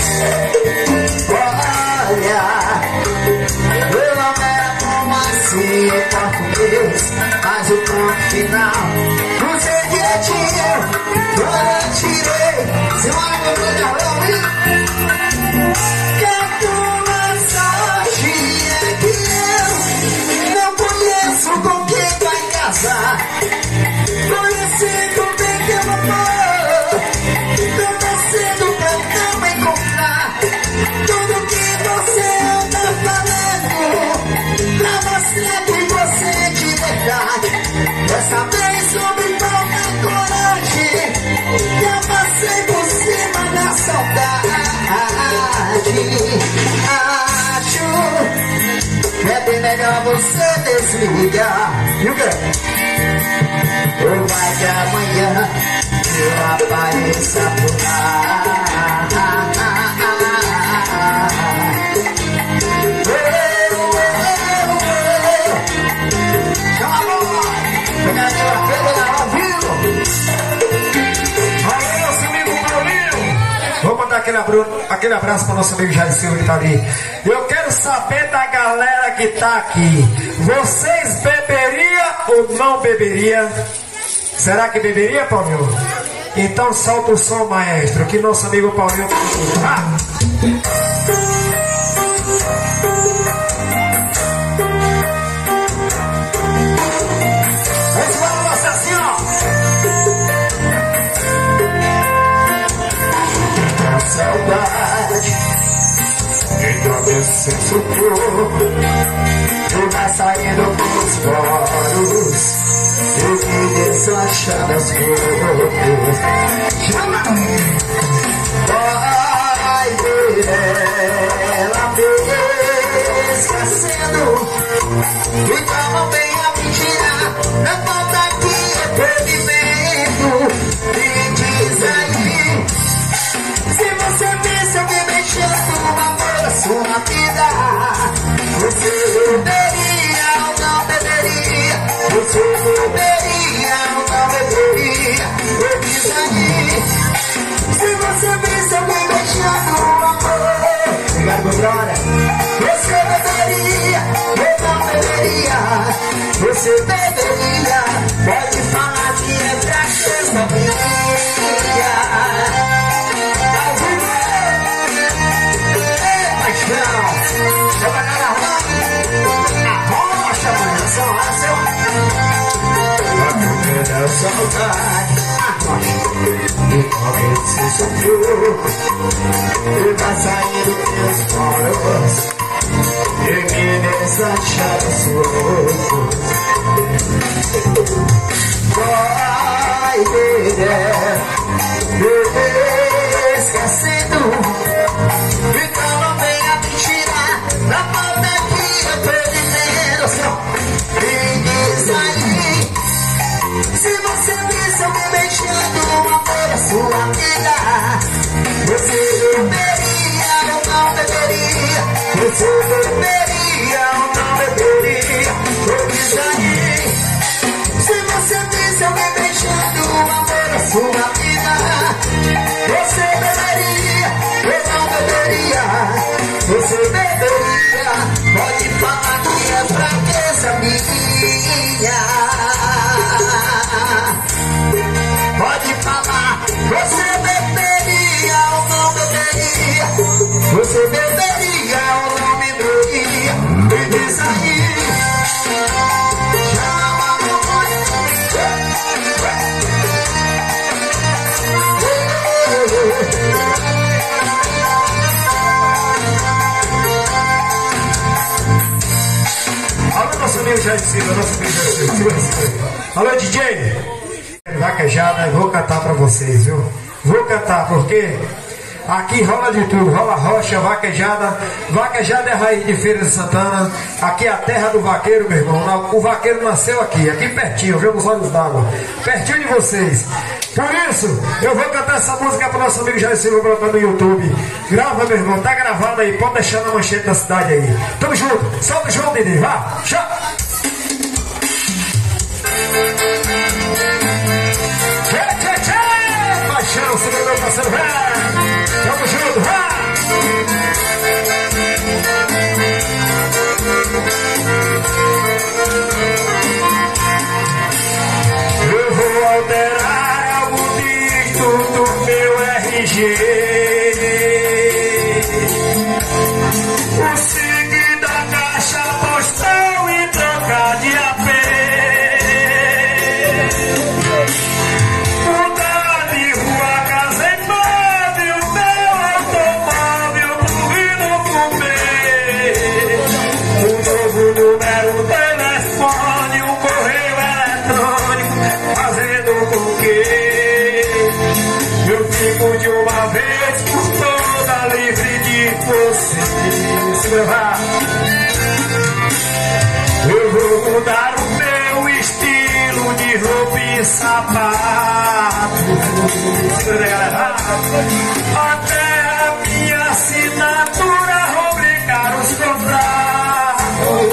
Olha, eu não era bom assim em português, mas o ponto final usei direitinho quando eu tirei seu amor da rua. Que a tua sorte é que eu não conheço com quem vai casar. Conhecendo bem teu amor, tô torcendo pra não me encontrar. Tudo que você anda falando pra mostrar que você é de verdade. Dessa vez eu me pongo a coragem e eu passei por cima da saudade. Acho que é bem melhor você desligar. E o quê? Ou vai de amanhã eu apareça por lá. Chama a bola! Pegadinha feira ao vivo! Valeu, nosso amigo Paulinho! Vou mandar aquele abraço, aquele abraço para nosso amigo Jair Silva que tá ali. Eu quero saber da galera que tá aqui. Vocês beberiam ou não beberiam? Será que beberia, Paulinho? Então solta o som, maestro, que nosso amigo Paulinho... Ah! Esse vai mostrar assim, ó. A saudade entra nesse seu corpo. Toda vai saindo pelos poros. Eu me deslanchando aos poucos. Chama! Vai ver ela me esquecendo. Então não venha me tirar da falta que eu tô vivendo. Me diz aí, se você visse alguém mexendo no amor da sua vida, você deveria ou não deveria? Você deveria ou não deveria? Me diz aí, se você visse alguém mexendo no amor, obrigado, meu brother. Você deveria ou não deveria? Você deveria, pode falar que é fraqueza minha. A saudade, a rocha, e qualquer se sofreu, e vai saindo pelos poros, e me deslanchando os loucos. Vai ver, me esquecendo, então não venha me tirar da falta que eu tô vivendo. Me diz aí, se você visse alguém mexendo no amor da sua vida, você deveria ou não deveria? Você deveria ou não deveria? Me diz aí, se você visse alguém mexendo no amor da sua vida, você deveria ou não deveria? Você deveria, pode falar que é fraqueza minha. Pode falar, você deveria ou não deveria? Você deveria ou não deveria? Me diz aí. Chama a mamãe. Alô, nosso amigo Jair Silva, nosso amigo Jair Silva. Alô, D J. Vaquejada, vou cantar pra vocês, viu? Vou cantar porque aqui rola de tudo, rola rocha, vaquejada. Vaquejada é a raiz de Feira de Santana. Aqui é a terra do vaqueiro, meu irmão. O vaqueiro nasceu aqui, aqui pertinho, viu? Nos olhos d'água, pertinho de vocês. Por isso, eu vou cantar essa música pro nosso amigo Jair Silva, botar no YouTube. Grava, meu irmão, tá gravado aí, pode deixar na manchete da cidade aí. Tamo junto, solta o João Didi, vá, tchau. Paixão, segura meu parceiro, vai! Tamo junto, vai! Eu vou alterar algo dito do meu R G. O S I G da caixa postal e trocar de A P. De uma vez por toda livre de você. Eu vou mudar o meu estilo de roupa e sapato. Até a minha assinatura rubricar os contratos.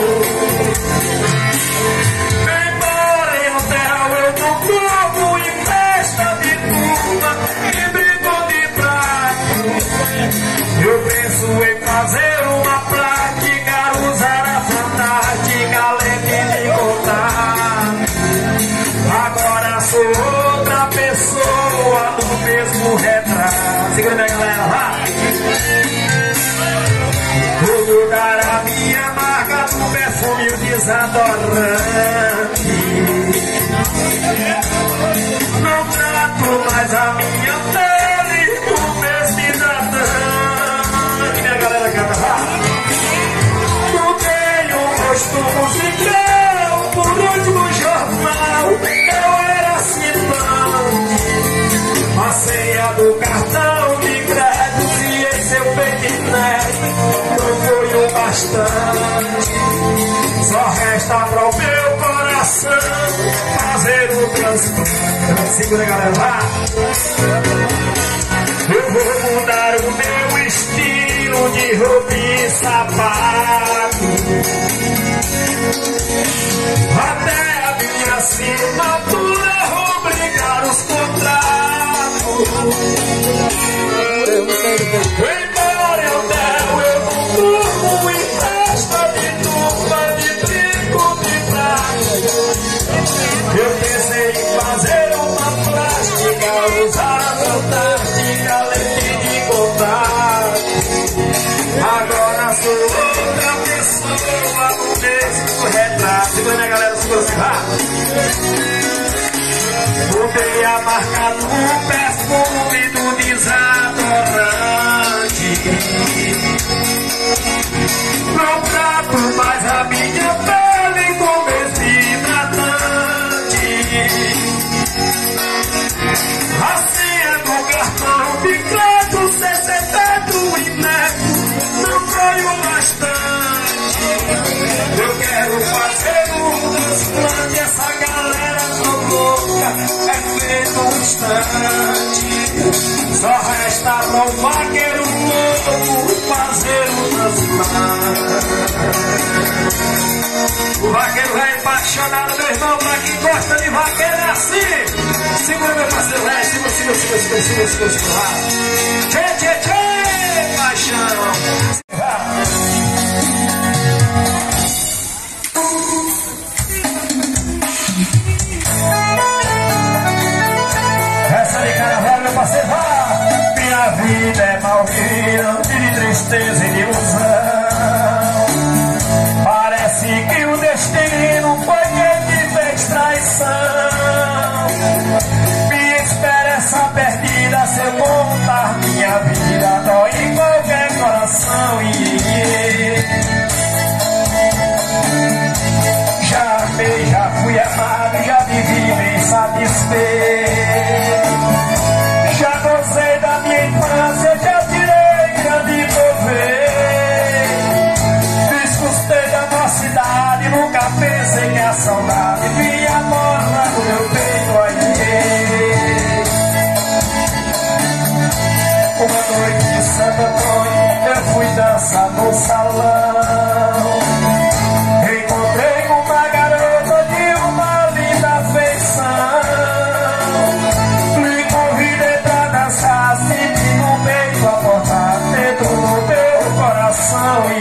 Embora em hotel eu não como em festa de turma e brinco de prato. Eu penso em fazer uma prática, usar a fantástica lente de contato. Agora sou outra pessoa no mesmo retrato. Segura minha galera, vai! Vou mudar a minha marca do perfume, o desodorante. Não trato mais a minha pele do mesmo hidratante. Minha galera canta, vai! Não tenho costume distante. Só resta para o meu coração fazer o transplante. Segura, galera, lá. Eu vou mudar o meu estilo de roupa e sapato, até a minha assinatura rubricar os contratos. Embora eu nego, eu não durmo em festa de turma de trigo de prata. Eu pensei em fazer uma plástica, usar a fantástica lente de contato. Agora sou outra pessoa no mesmo retrato. Segura, né, galera? Segura assim, vá. Mudei a marca do perfume do desodorante. Não trato mais a minha pele com esse hidratante. Assim é do cartão de crédito, sessenta e neto, não sonho bastante. Eu quero fazer um transplante, essa galera tão louca é feito um instante. Só resta pra um vaqueiro louco fazer um transplante. O vaqueiro é apaixonado, meu irmão, pra quem gosta de vaqueiro é assim. Segura, meu parceiro, é, segura, segura, segura, segura, segura, segura, segura. Tchê, tchê, tchê, paixão. Essa de carnaval, meu parceiro, vá. Minha vida é malvida, de tristeza e de ilusão. Parece que o destino foi quem te fez traição. Minha esperança perdida, se eu contar minha vida, dói em qualquer coração. E já amei, já fui amado, já vivi bem satisfeito. Já gostei da minha infância, já tirei grande proveito. Desgostei da nossa idade, nunca pensei que a saudade vinha morna no meu peito. Aí, uma noite de Santo Antônio, eu fui dançar no salão. Encontrei com uma garota de uma linda feição. Me convidei pra dançar, senti no peito a porta dentro do meu coração. E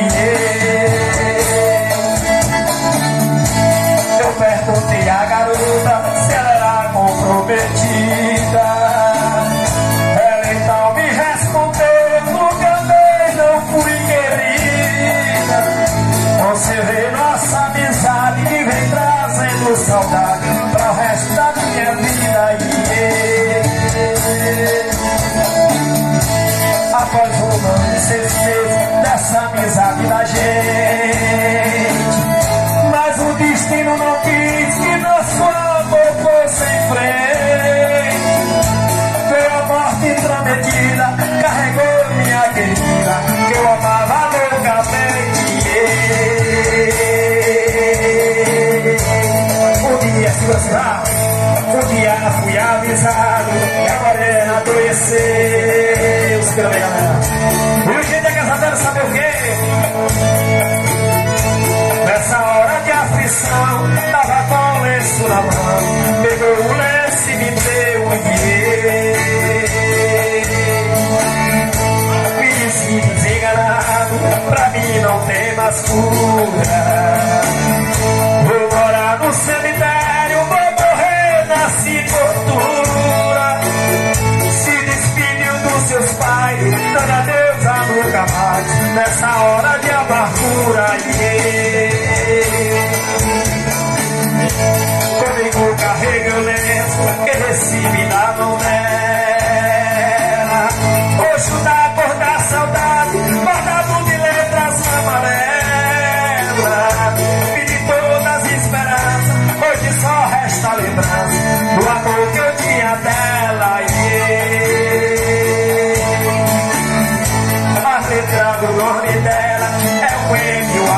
eu perguntei à garota se ela era comprometida. Ela então me respondeu: nunca mais não fui querida. Você vê nossa amizade que vem trazendo saudade para o resto da minha vida. E após um ano e seis meses dessa amizade da gente, mas o destino não quis que nosso amor fosse em frente. Veio a morte intrometida, carregou minha querida, que eu amava loucamente. Um dia, segura, segura. Um dia fui avisado que a morena adoeceu. Segura bem, galera. E o jeito é que essa dela sabe o quê? Nessa hora de aflição, tava com o lenço na mão, pegou o lenço e me deu um bilhete. Me disse desenganado, pra mim não tem mais cura. Vou morar no cemitério, vou morrer na sepultura. Se despediu dos seus pais, dando adeus a nunca mais, nessa hora de amargura. Comigo carrega o lenço que recebi da mão dela. Roxo da cor da saudade, bordado de letras amarelas. E de todas as esperanças, hoje só resta a lembrança do amor que eu tinha dela. A letra do nome dela é o M, o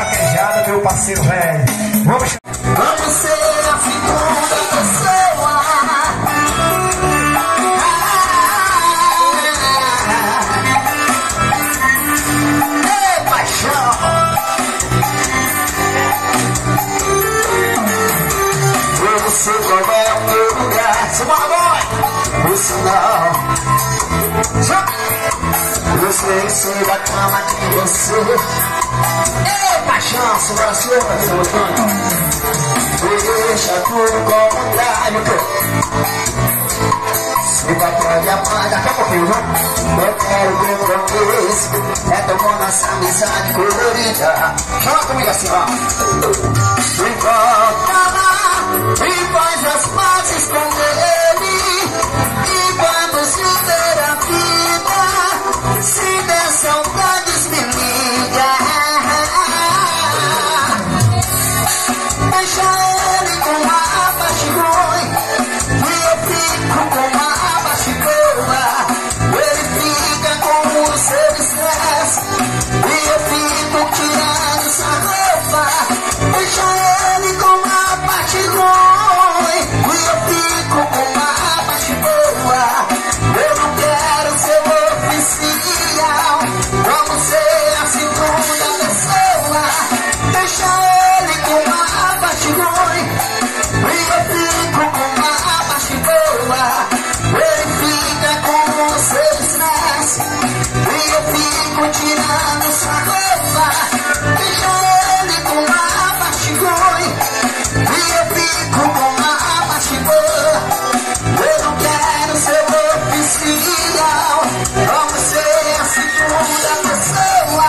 vaquejada, meu parceiro velho. Vamos Vamos ser a segunda pessoa. Ei, paixão. Eu sei qual é o meu lugar. Simbora, boy. O sinal. Eu sei, sei da cama de você. Ei, paixão, simbora, simbora, simbora. Deixa tudo como tá, meu corpo. Suba, pode apagar, daqui a pouquinho, né? Eu quero ver o compromisso. É tomar nossa amizade colorida. Chama comigo assim, ó. E volta lá e faz as pazes com ele. E quando se ver a vida, se der saudades, me liga. Deixa ele com a bastidões e eu fico com a bastidora. Ele fica com o seu estresse e eu fico tirando essa roupa. Deixa ele com a bastidões e eu fico com a bastidora. Eu não quero ser oficial, vamos ser a segunda pessoa. Deixa ele com a e eu fico com a bastidora. Ele fica com o seu estresse e eu fico tirando sua roupa. Deixa ele com a bastidora e eu fico com a bastidora. Eu não quero ser oficial, vamos ser a segunda pessoa.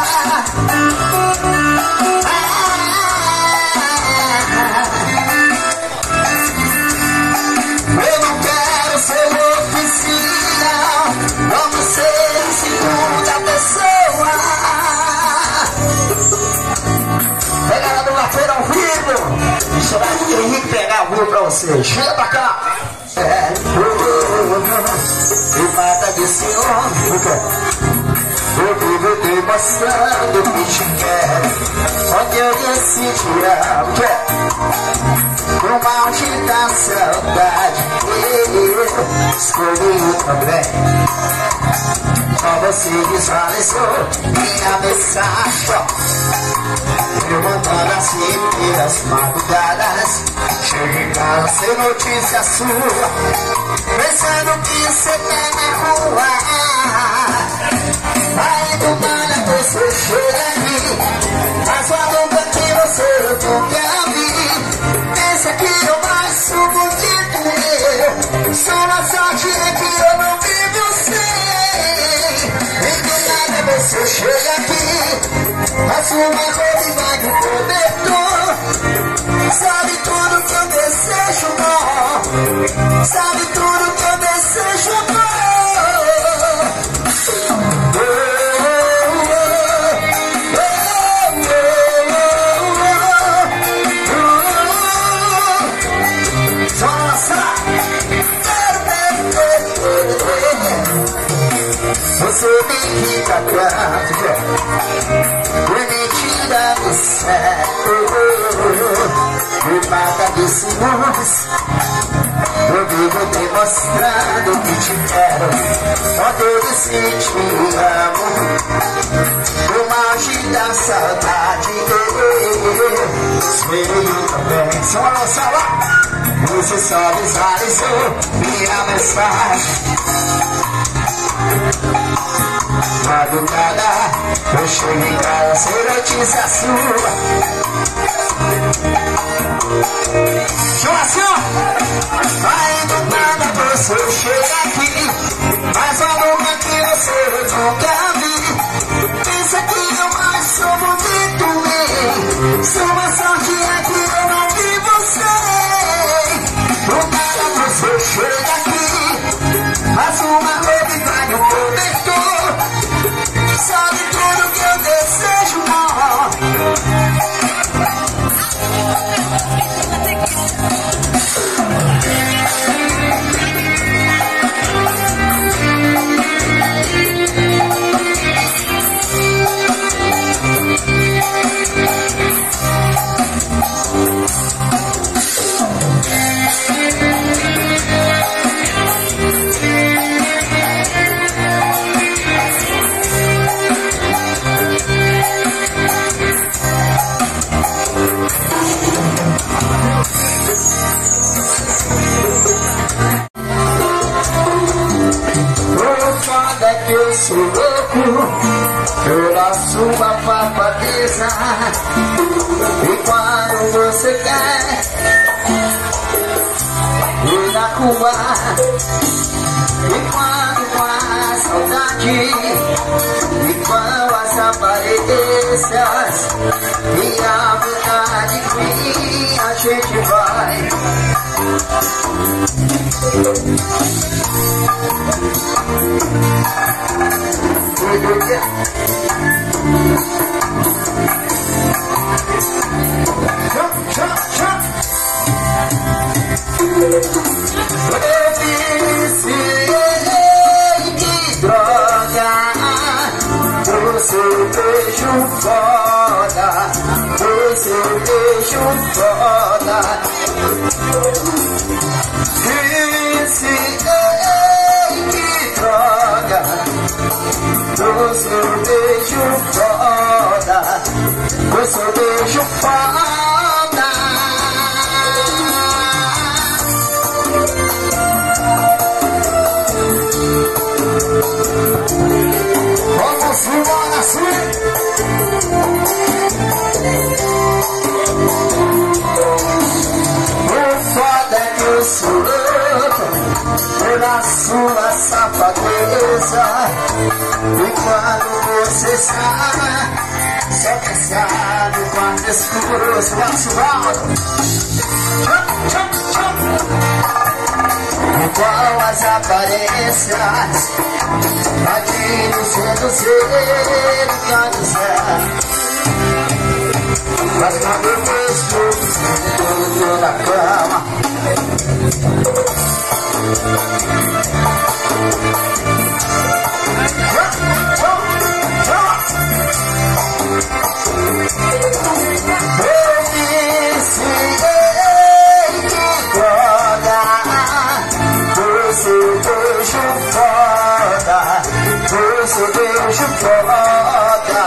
Vamos ser a segunda pessoa. Pegada do Lafeira ao vivo. Isso vai o Henrique pegar ao vivo pra você. Chega pra cá. É, e mata de ciúme. Eu vivo te mostrando que te quero. Onde eu decidi amo. No auge da saudade eu escolhi também. Só você visualizou minha mensagem. Eu mandando assim pelas madrugadas. Cheguei em casa sem notícia sua, pensando que você tá na rua. Aí do nada você chega aqui, mas nunca que você nunca vi. Esse aqui é o mais bonito meu. Só na sorte é que eu não vi você. E do nada você chega aqui, assuma a roupa e vai no cobertor. Sabe tudo que eu desejo, amor. Sabe tudo que eu desejo, amor. Você me fica grávida, me tira do sério, me mata de ciúmes. Eu vivo demonstrando que te quero, quando eu disse te amo. O auge da saudade espelho também. Só uma noção lá. Você só visualizou minha mensagem. Madrugada, eu chego em casa sem notícia sua. Chama assim, ó. Aí do nada você chega aqui, mas nunca que você nunca vi. Pensa que eu mais sou bonito mesmo. Sua sorte é que eu não vi você. Do nada você chega aqui, mas uma roupa e vai no cobertor. Sabe tudo que eu desejo, amor. a sua safadeza. E quando você quer ir na rua, e quando há saudade, e quando as aparências e a verdade que a gente vai. Eu viciei de droga do seu beijo foda, do seu beijo foda. Viciei de droga do seu beijo foda, do seu beijo foda. Vamos embora assim. O foda é que eu sou louco pela sua safadeza. E quando você está só cansado com as escuras, faço alto. Igual as aparências, aqui seduzir e cansar. Mas quando eu vejo tudo na cama, eu viciei de droga do seu beijo foda, do seu beijo foda.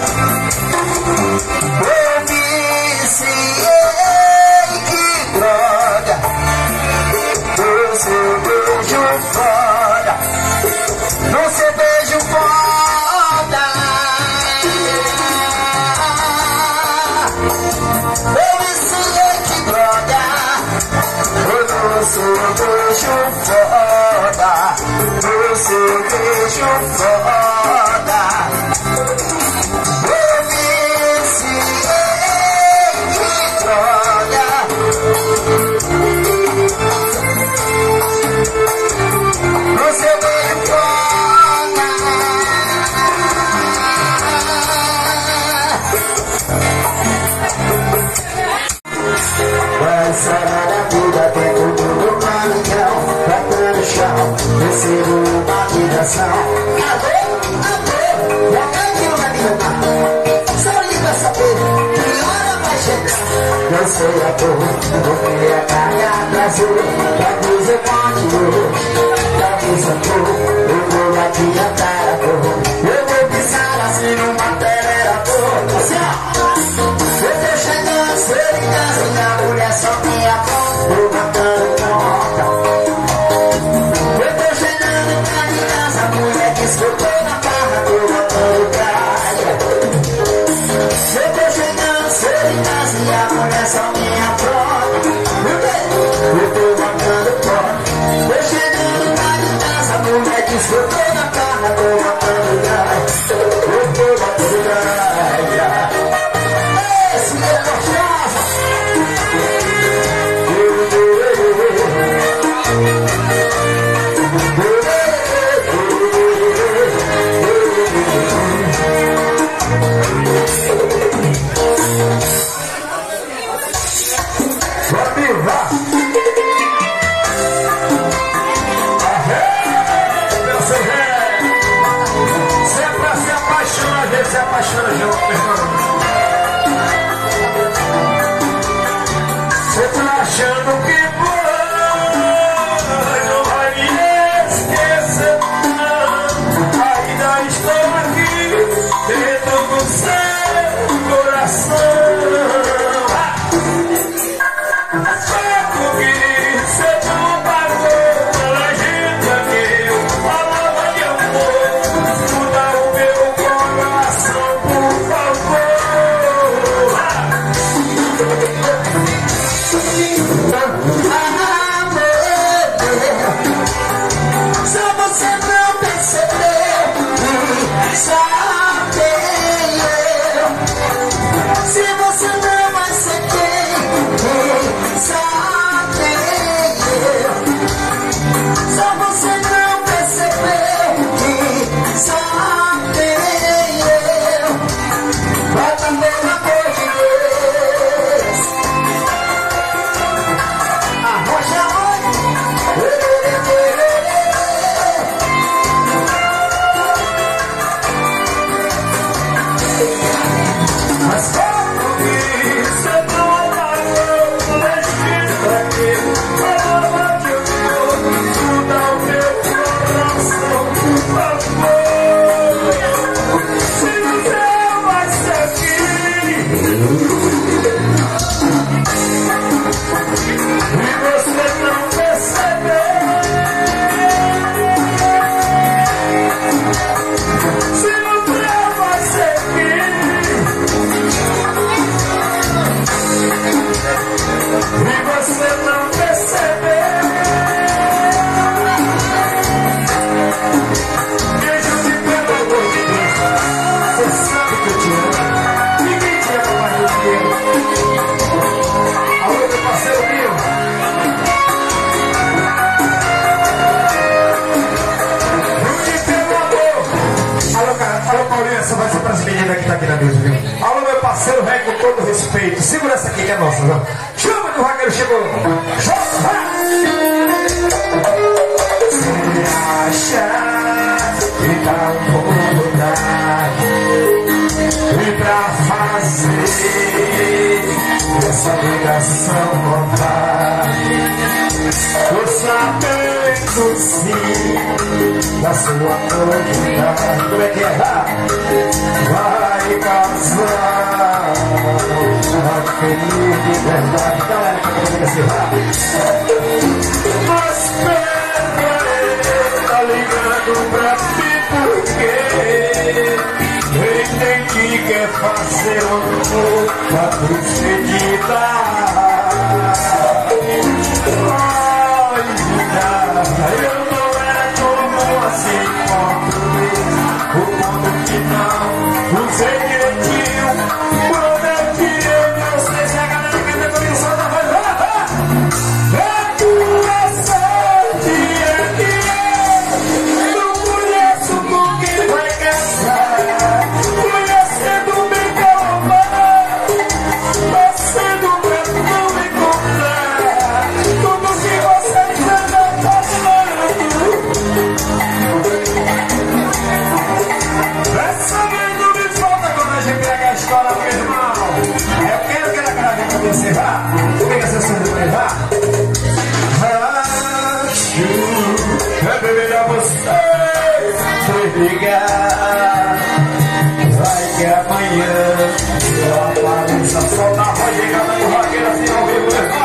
Eu viciei de droga do seu beijo foda, do seu beijo foda. Eu viciei de droga do seu beijo foda, do seu beijo foda. Eu viciei de droga do seu beijo foda. Vai sair da vida dentro do caminhão, batendo no chão, recebo uma ligação. Alô, alô, já caiu na minha mão. Só liga saber que hora vai chegar. Eu sei a cor, porque a carga atrasou. Talvez eu continuo, talvez eu tô. Eu vou adiantar a cor, eu vou pisar assim numa pedra toda. Assim, ó. Eu tô chegando, cedo em casa, minha mulher só tem a conta. Vou matando conta. Eu tô chegando em casa, em casa, a mulher diz que eu tô na barra, tô matando praia. Eu tô chegando, cedo em casa, e a mulher só tem a conta. Eu tô matando conta. Tô chegando em casa, em casa, a mulher diz que eu tô na barra, tô matando praia. Eu tô matando praia. Esse é gostosa. Alô, meu parceiro, rei, com todo respeito. Segura essa aqui que é nossa, viu? Chama que o vaqueiro chegou. Você acha que dá um oportunidade e pra fazer essa ligação contar? Tô sabendo sim da sua novidade. Como é que é? Vai casar uma feliz liberdade. Galera, que eu vou encerrar. Mas pera, tá ligando pra mim porque entendi que quer fazer uma despedida. Eu não era como assim, o mundo que não, não sei direitinho, prometi eu não sei se a galera quer ter comigo só da voz. É tua sorte, é que eu não conheço com quem vai casar, conhecendo bem calmado, passando pra não encontrar tudo que você já não tá falando. Essa vez não me falta quando a gente pega a história, meu irmão. Eu quero que ela grave pra você encerrar. Pega essa cena pra levar. Acho é melhor você desligar. Vai que amanhã eu apareça só na voz de cada do vaqueiro assim ao vivo, meu irmão.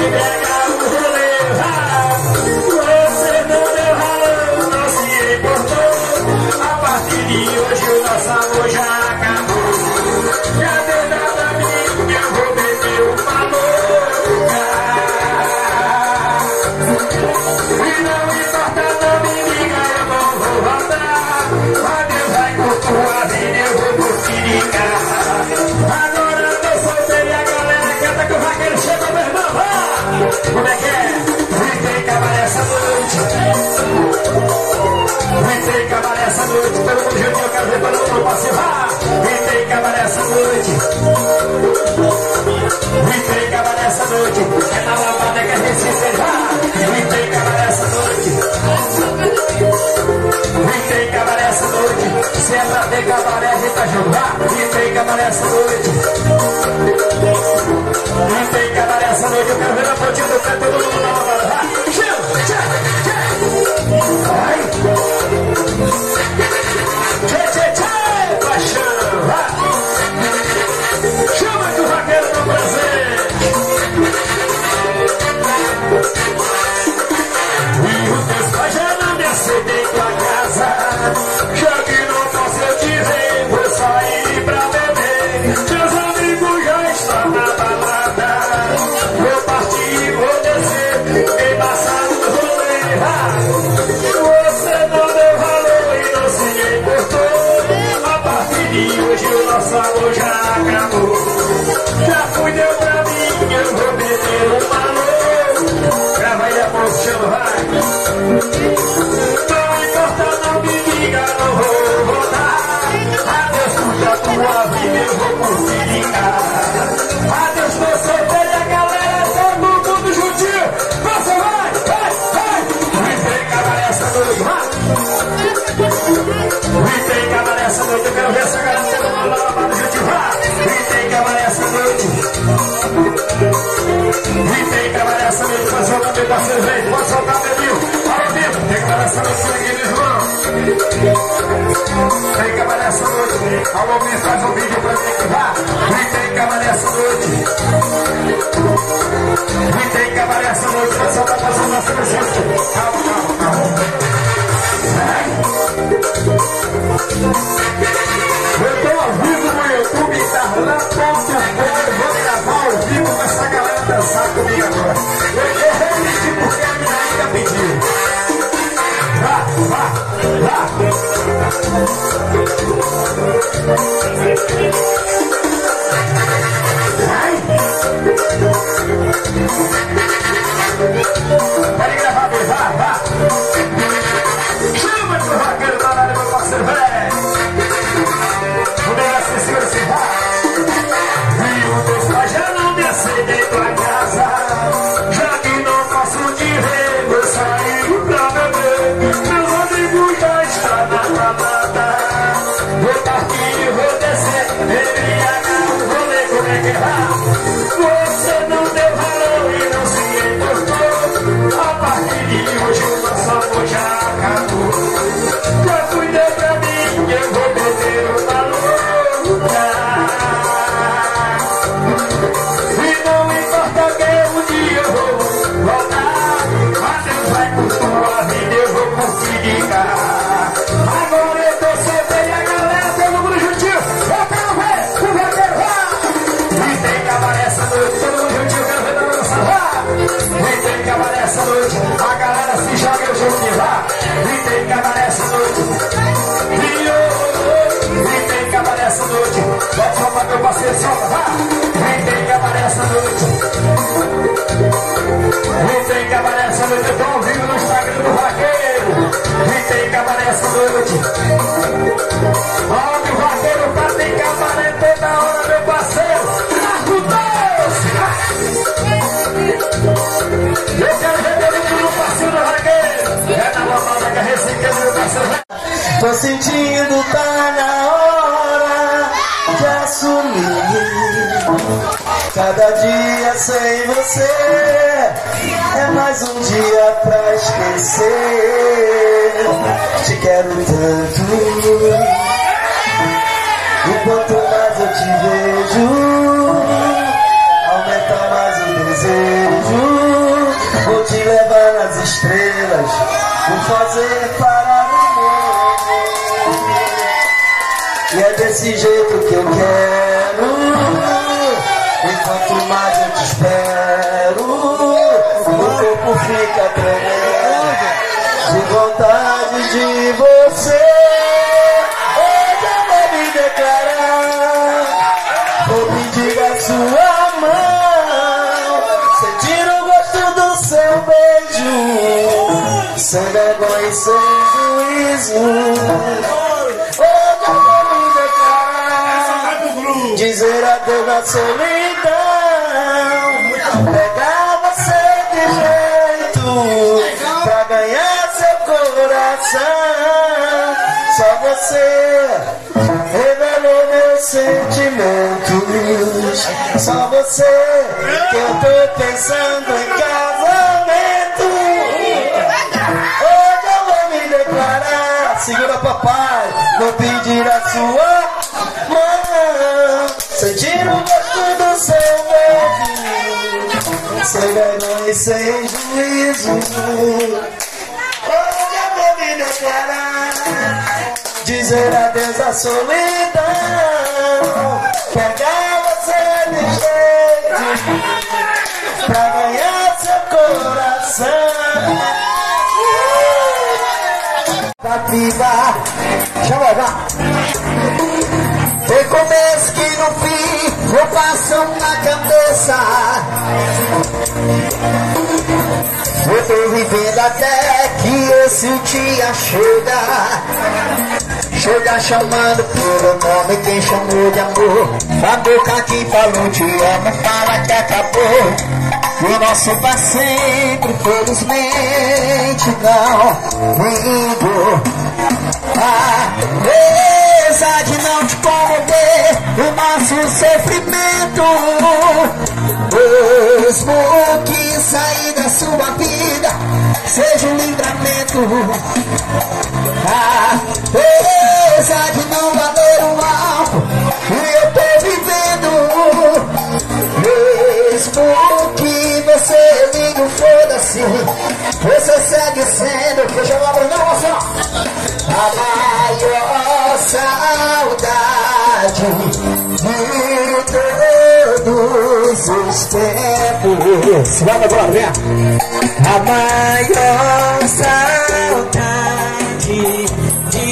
embriagar no rolê. Você não deu valor, não se importou. A partir de hoje o nosso amor já acabou. Já deu nada a mim, eu vou beber uma louca. E não importa, não me liga, eu não vou voltar. Mas Deus vai com tua vida, eu vou curtir de casa. Agora eu tô solteiro e a galera canta que o vaqueiro chegou, meu irmão. Como é que é? Entrei cabaré essa noite. Entrei cabaré essa noite. Todo mundo juntinho, eu quero ver todo mundo participar. Entrei cabaré essa noite. Entrei cabaré essa noite. É na lavada que a gente se encerrar. Entrei cabaré essa noite. Entrei cabaré essa noite. Se é pra ter cabaré, a gente vai jogar. Entrei cabaré essa noite. Entrei cabaré essa noite. Eu quero ver a pontinha do pé, todo mundo na lavada. Chama, chama, chama. Vai. Tchê, tchê, tchê, paixão. Chama que o vaqueiro do prazer. E os teus pais já não me aceitem em tua casa. Já que não posso eu te ver, vou sair pra beber. Meus amigos já estão na balada. Vou partir e vou descer, embaçado no rolê. Você não deu valor e não se importou. A partir de hoje o nosso amor já acabou. Já fui, deu pra mim, eu vou beber um valor. Grava aí a mão, chama, vai. Não importa, não me liga, não vou voltar. Adeus, curta a tua vida, eu vou curtir de casa. Adeus, tô solteiro e a galera, todo mundo juntinho. Você vai, vai, vai. Entrei cabaré essa noite, vai. Entrei cabaré essa noite, eu quero ver essa galera todo mundo lá lavado juntinho, vai. Entrei cabaré essa noite. Entrei cabaré essa noite, pode soltar meu parceiro, vem, pode soltar meu Dio. Fala, Dio, tem cabaré essa noite, aqui, meu irmão. Tem cabaré essa noite, alô, me faz um vídeo pra mim que vá. Entrei cabaré essa noite. Entrei cabaré essa noite, pode soltar, pode soltar, seu junto. Calma, calma, calma. Eu tô ao vivo no YouTube, tá rolando ponto com, vou gravar ao vivo com essa galera dançar comigo agora. Eu vou repetir porque a minha ainda pediu. Vá, vá, vá. Vai. Pode gravar, vá, vá. Chama que o vaqueiro tá lá, meu parceiro, velho. O negócio segura assim, vai. E os teus pais já não me aceitem em tua casa. Já que não posso te ver, vou sair pra beber. Meus amigos já estão na balada. Vou partir e vou descer, embriagar o rolê, como é que vai? Você não deu valor e não se importou. A partir de hoje o nosso amor já acabou. Já cuidei pra mim, eu vou beber o valor. E não importa que um dia eu vou voltar. Mas Deus vai com tua vida, eu vou curtir de cá. Agora eu tô solteiro e a galera, todo mundo juntinho. Eu quero ver, o vaqueiro vai. E tem cabaré essa noite, todo mundo juntinho, eu quero ver na dança, vai. E tem cabaré essa noite, a galera se joga eu juntinho, vai. E tem cabaré essa noite. E tem cabaré essa noite. Pode soltar meu parceiro, solta, vai. E tem cabaré essa noite. E tem cabaré essa noite. Eu tô ao vivo no Instagram do vaqueiro. E tem cabaré essa noite. Olha o vaqueiro tá, tem cabaré toda hora, meu parceiro. Marco Deus! Eu quero ver todo mundo no parceiro do vaqueiro. É na lavada que a receita meu parceiro. Tô sentindo, tá na hora de assumir. Cada dia sem você é mais um dia pra esquecer. Te quero tanto, e quanto mais eu te vejo, aumenta mais o desejo. estrelas, vou fazer parar o mundo. E é desse jeito que eu quero. Enquanto mais eu te espero, o corpo fica tremendo de vontade de você. Hoje eu vou me declarar, vou pedir a sua mão, sentir o gosto do seu beijo, sem vergonha e sem juízo. Hoje eu vou me declarar, dizer adeus à solidão, pegar você de jeito pra ganhar seu coração. Só você revelou meus sentimentos, só você que eu tô pensando em casamento. Hoje eu vou me declarar, segura papai, vou pedir a sua mão, sentir o gosto do seu beijo, sem vergonha e sem juízo. Hoje eu vou me declarar, dizer adeus à solidão, pegar você de jeito pra ganhar seu coração. Capiva, chama lá. Tem começo que no fim vou passar na cabeça. Eu tô vivendo até que esse dia chega. Chega chamando pelo nome, quem chamou de amor. A boca que falou te amo, fala que acabou. E o nosso pra sempre, felizmente não vingou. Apesar de não te comover o nosso sofrimento, mesmo que sair da sua vida seja um livramento. Apesar de não valer um álcool que eu tô vivendo, mesmo que você liga o foda-se, você segue sendo, que eu já vou abrir, não, você não, a maior saudade de todos os tempos. Vamos agora, vem. A maior saudade de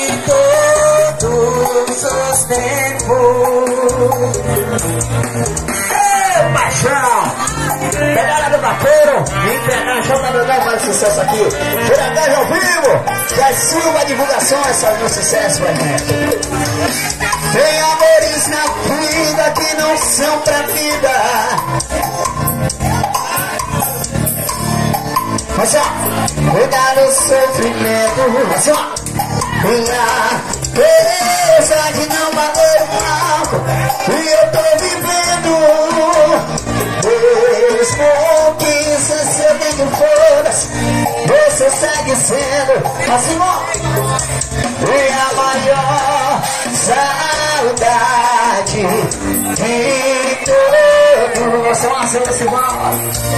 todos os tempos. Ei, paixão! Pegada do vaqueiro, internacional da Belém, faz sucesso aqui. Tiradez ao vivo, Zé Silva, divulgação, essa é o meu sucesso pra gente. Tem amores na vida que não são pra vida. Assim, ó, cuidar do sofrimento. Assim, ó, minha beleza de não valer o álcool e eu tô vivendo. Mesmo que você seja de foda-se, você segue sendo assim, ó. E a maior saudade de todo. Você vai ser esse mal.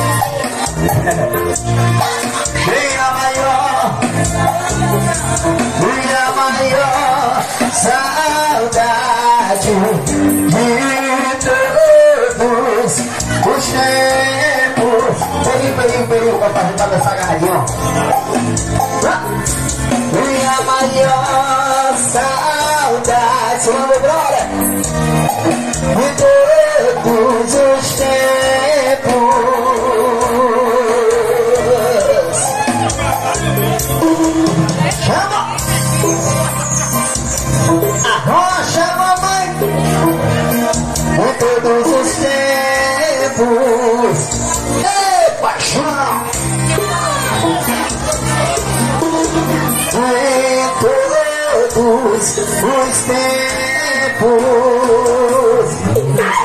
E a maior, e a maior saudade de todos os tempos. Peraí, peraí, peraí, pra participar dessa agarradinha. E a maior saudade, seu nome, brother, de todos os tempos. Chama! Arrocha, mamãe! De todos os tempos. Ei, paixão! De todos os tempos.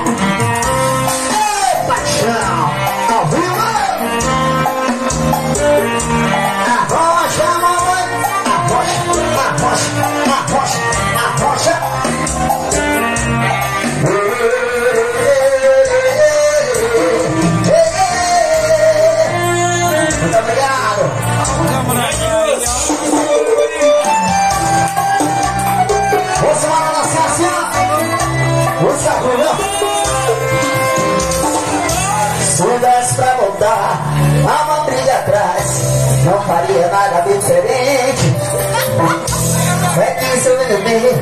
pudesse pra voltar a uma trilha atrás, não faria nada diferente. É que seu bebê,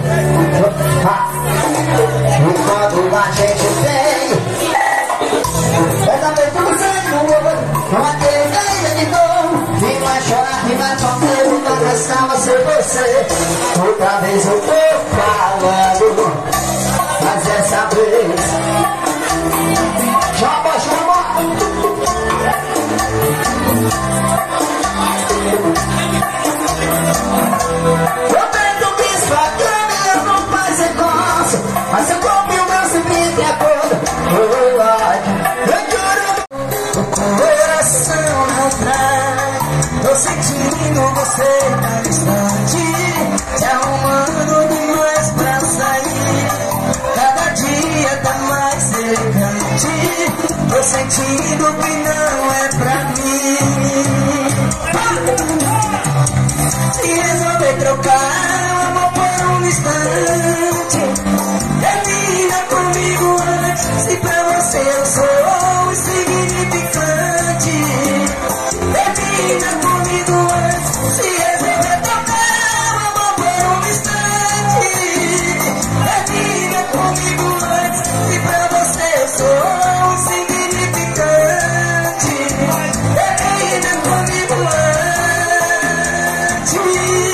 e quando a gente tem essa vez tudo sangue no olho, não aquele caída de dor, e vai chorar, e vai sofrer, nunca restava ser você. Outra vez eu tô falando, mas dessa vez chama, chama. Eu tento que sua câmera não faz negócio, mas eu compro o meu sempre de acordo. O coração não trai, tô sentindo você na distante, se arrumando demais pra sair, cada dia tá mais elegante, tô sentindo que não é pra mim. Se resolver trocar o amor por um instante, termina comigo antes, se pra você eu sou insignificante. Termina comigo antes, se resolver trocar o amor por um instante. Termina comigo antes, se pra você eu sou insignificante. Termina comigo antes.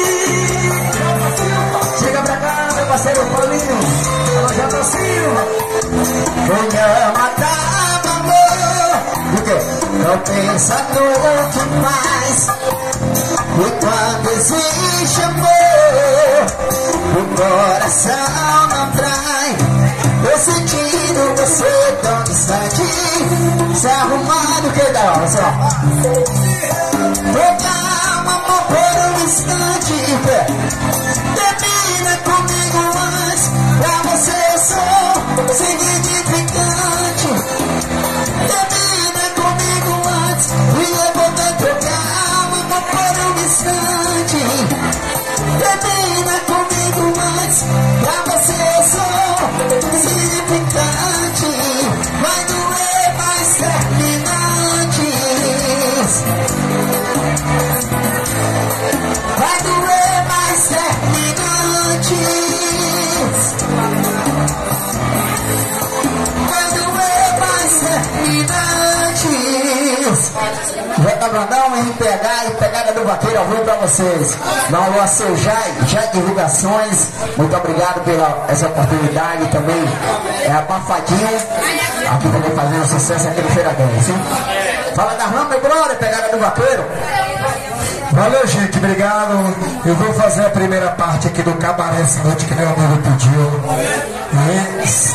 Chega pra cá, meu parceiro Paulinho, ela já tá assim. Venha matar, amor, porque não pensa no que mais. E quando existe amor, o coração não trai. Tô sentindo você tão distante, se arrumado que dá hora, só. Trocar um amor por um instante, termina comigo antes, pra você eu sou significante. Termina comigo antes, e eu vou trocar um amor por um instante. Termina comigo antes, pra você eu sou significante. Vai doer mais terminantes, vai doer mais terminantes, vai doer mais terminantes. Jota Brandão, R P H e Pegada do Vaqueiro ao vivo pra vocês. Dá um alô a seu Jai, Jai Divulgações. Muito obrigado pela essa oportunidade também. É abafadinho, aqui também fazendo sucesso aqui no Feira dez, hein? Fala da Rama, meu brother, Pegada do Vaqueiro. Valeu, gente, obrigado. Eu vou fazer a primeira parte aqui do Cabaré essa noite que meu amigo pediu. Yes.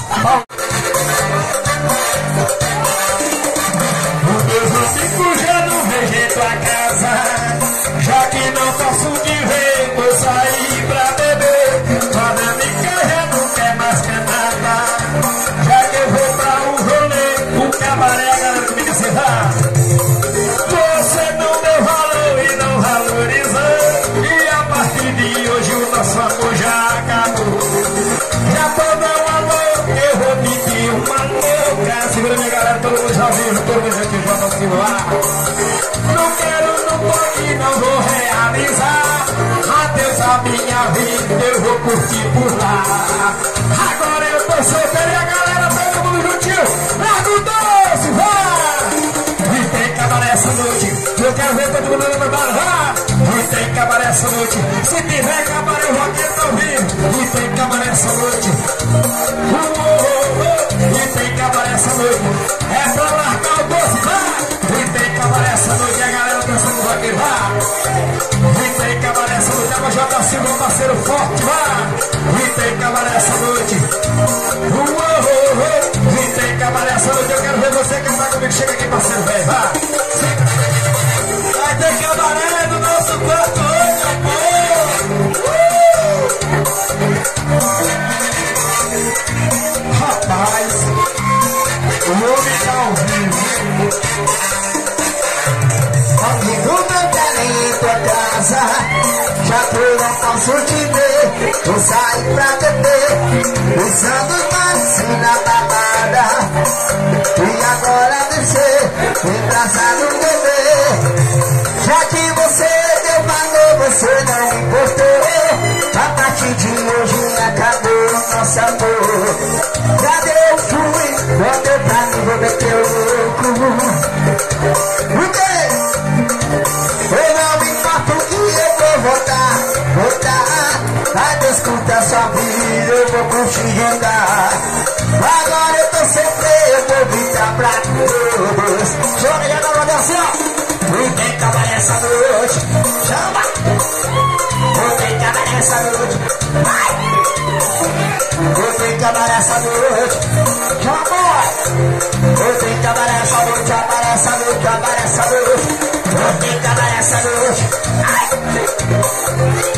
O Deus não se fuja, não vejo tua casa, já que não posso te ver, vou sair pra beber. Quando me já não quer mais que nada, já que eu vou pra um rolê, o cabaré, a galera comigo encerrar. Você não deu valor e não valorizou, e a partir de hoje o nosso amor já acabou. Já tô dando amor, eu vou pedir uma louca. Segura minha galera, todo mundo já viu, todo mundo aqui já tá no ar. Não quero, não pode, não vou realizar. Adeus a minha vida, eu vou curtir por lá. Agora eu tô solteiro e a galera todo mundo juntinho. Larga o doce, vai! E tem cabaré essa noite, eu quero ver todo mundo no bar, vai! E tem cabaré essa noite, se tiver cabaré o roqueiro tá ouvindo. E tem cabaré essa noite, uh, uh, uh, uh. E tem cabaré essa noite, é pra largar o doce, vai! E tem cabaré essa noite, a galera dançando o roqueiro, vai! E tem cabaré essa noite, a J Silva, parceiro forte, vai! E tem cabaré essa noite, uh, uh, uh, uh. E tem cabaré essa noite, eu quero ver você cantar comigo, chega aqui, parceiro, velho, vai! Vai ter cabaré no nosso quarto hoje, amor! Rapaz, o homem tá ao vivo. Amigo, não tá nem em tua casa, já que eu não posso te ver. Vou sair pra beber, usando mais na balada, e agora descer. O quê? Eu não me importo que eu vou voltar, voltar. Vai descontar sua vida, eu vou curtir jogar. Agora eu tô sofrendo, eu vou gritar pra todos. Chora, já dá uma assim, ó. Vou ter que acabar essa noite. Chama! Vou ter que acabar essa noite. Vai! Vou ter que acabar essa noite. Chama, boy! Vou ter que acabar essa noite, acabar essa noite, acabar essa noite. Vou ter que acabar essa noite. Ai!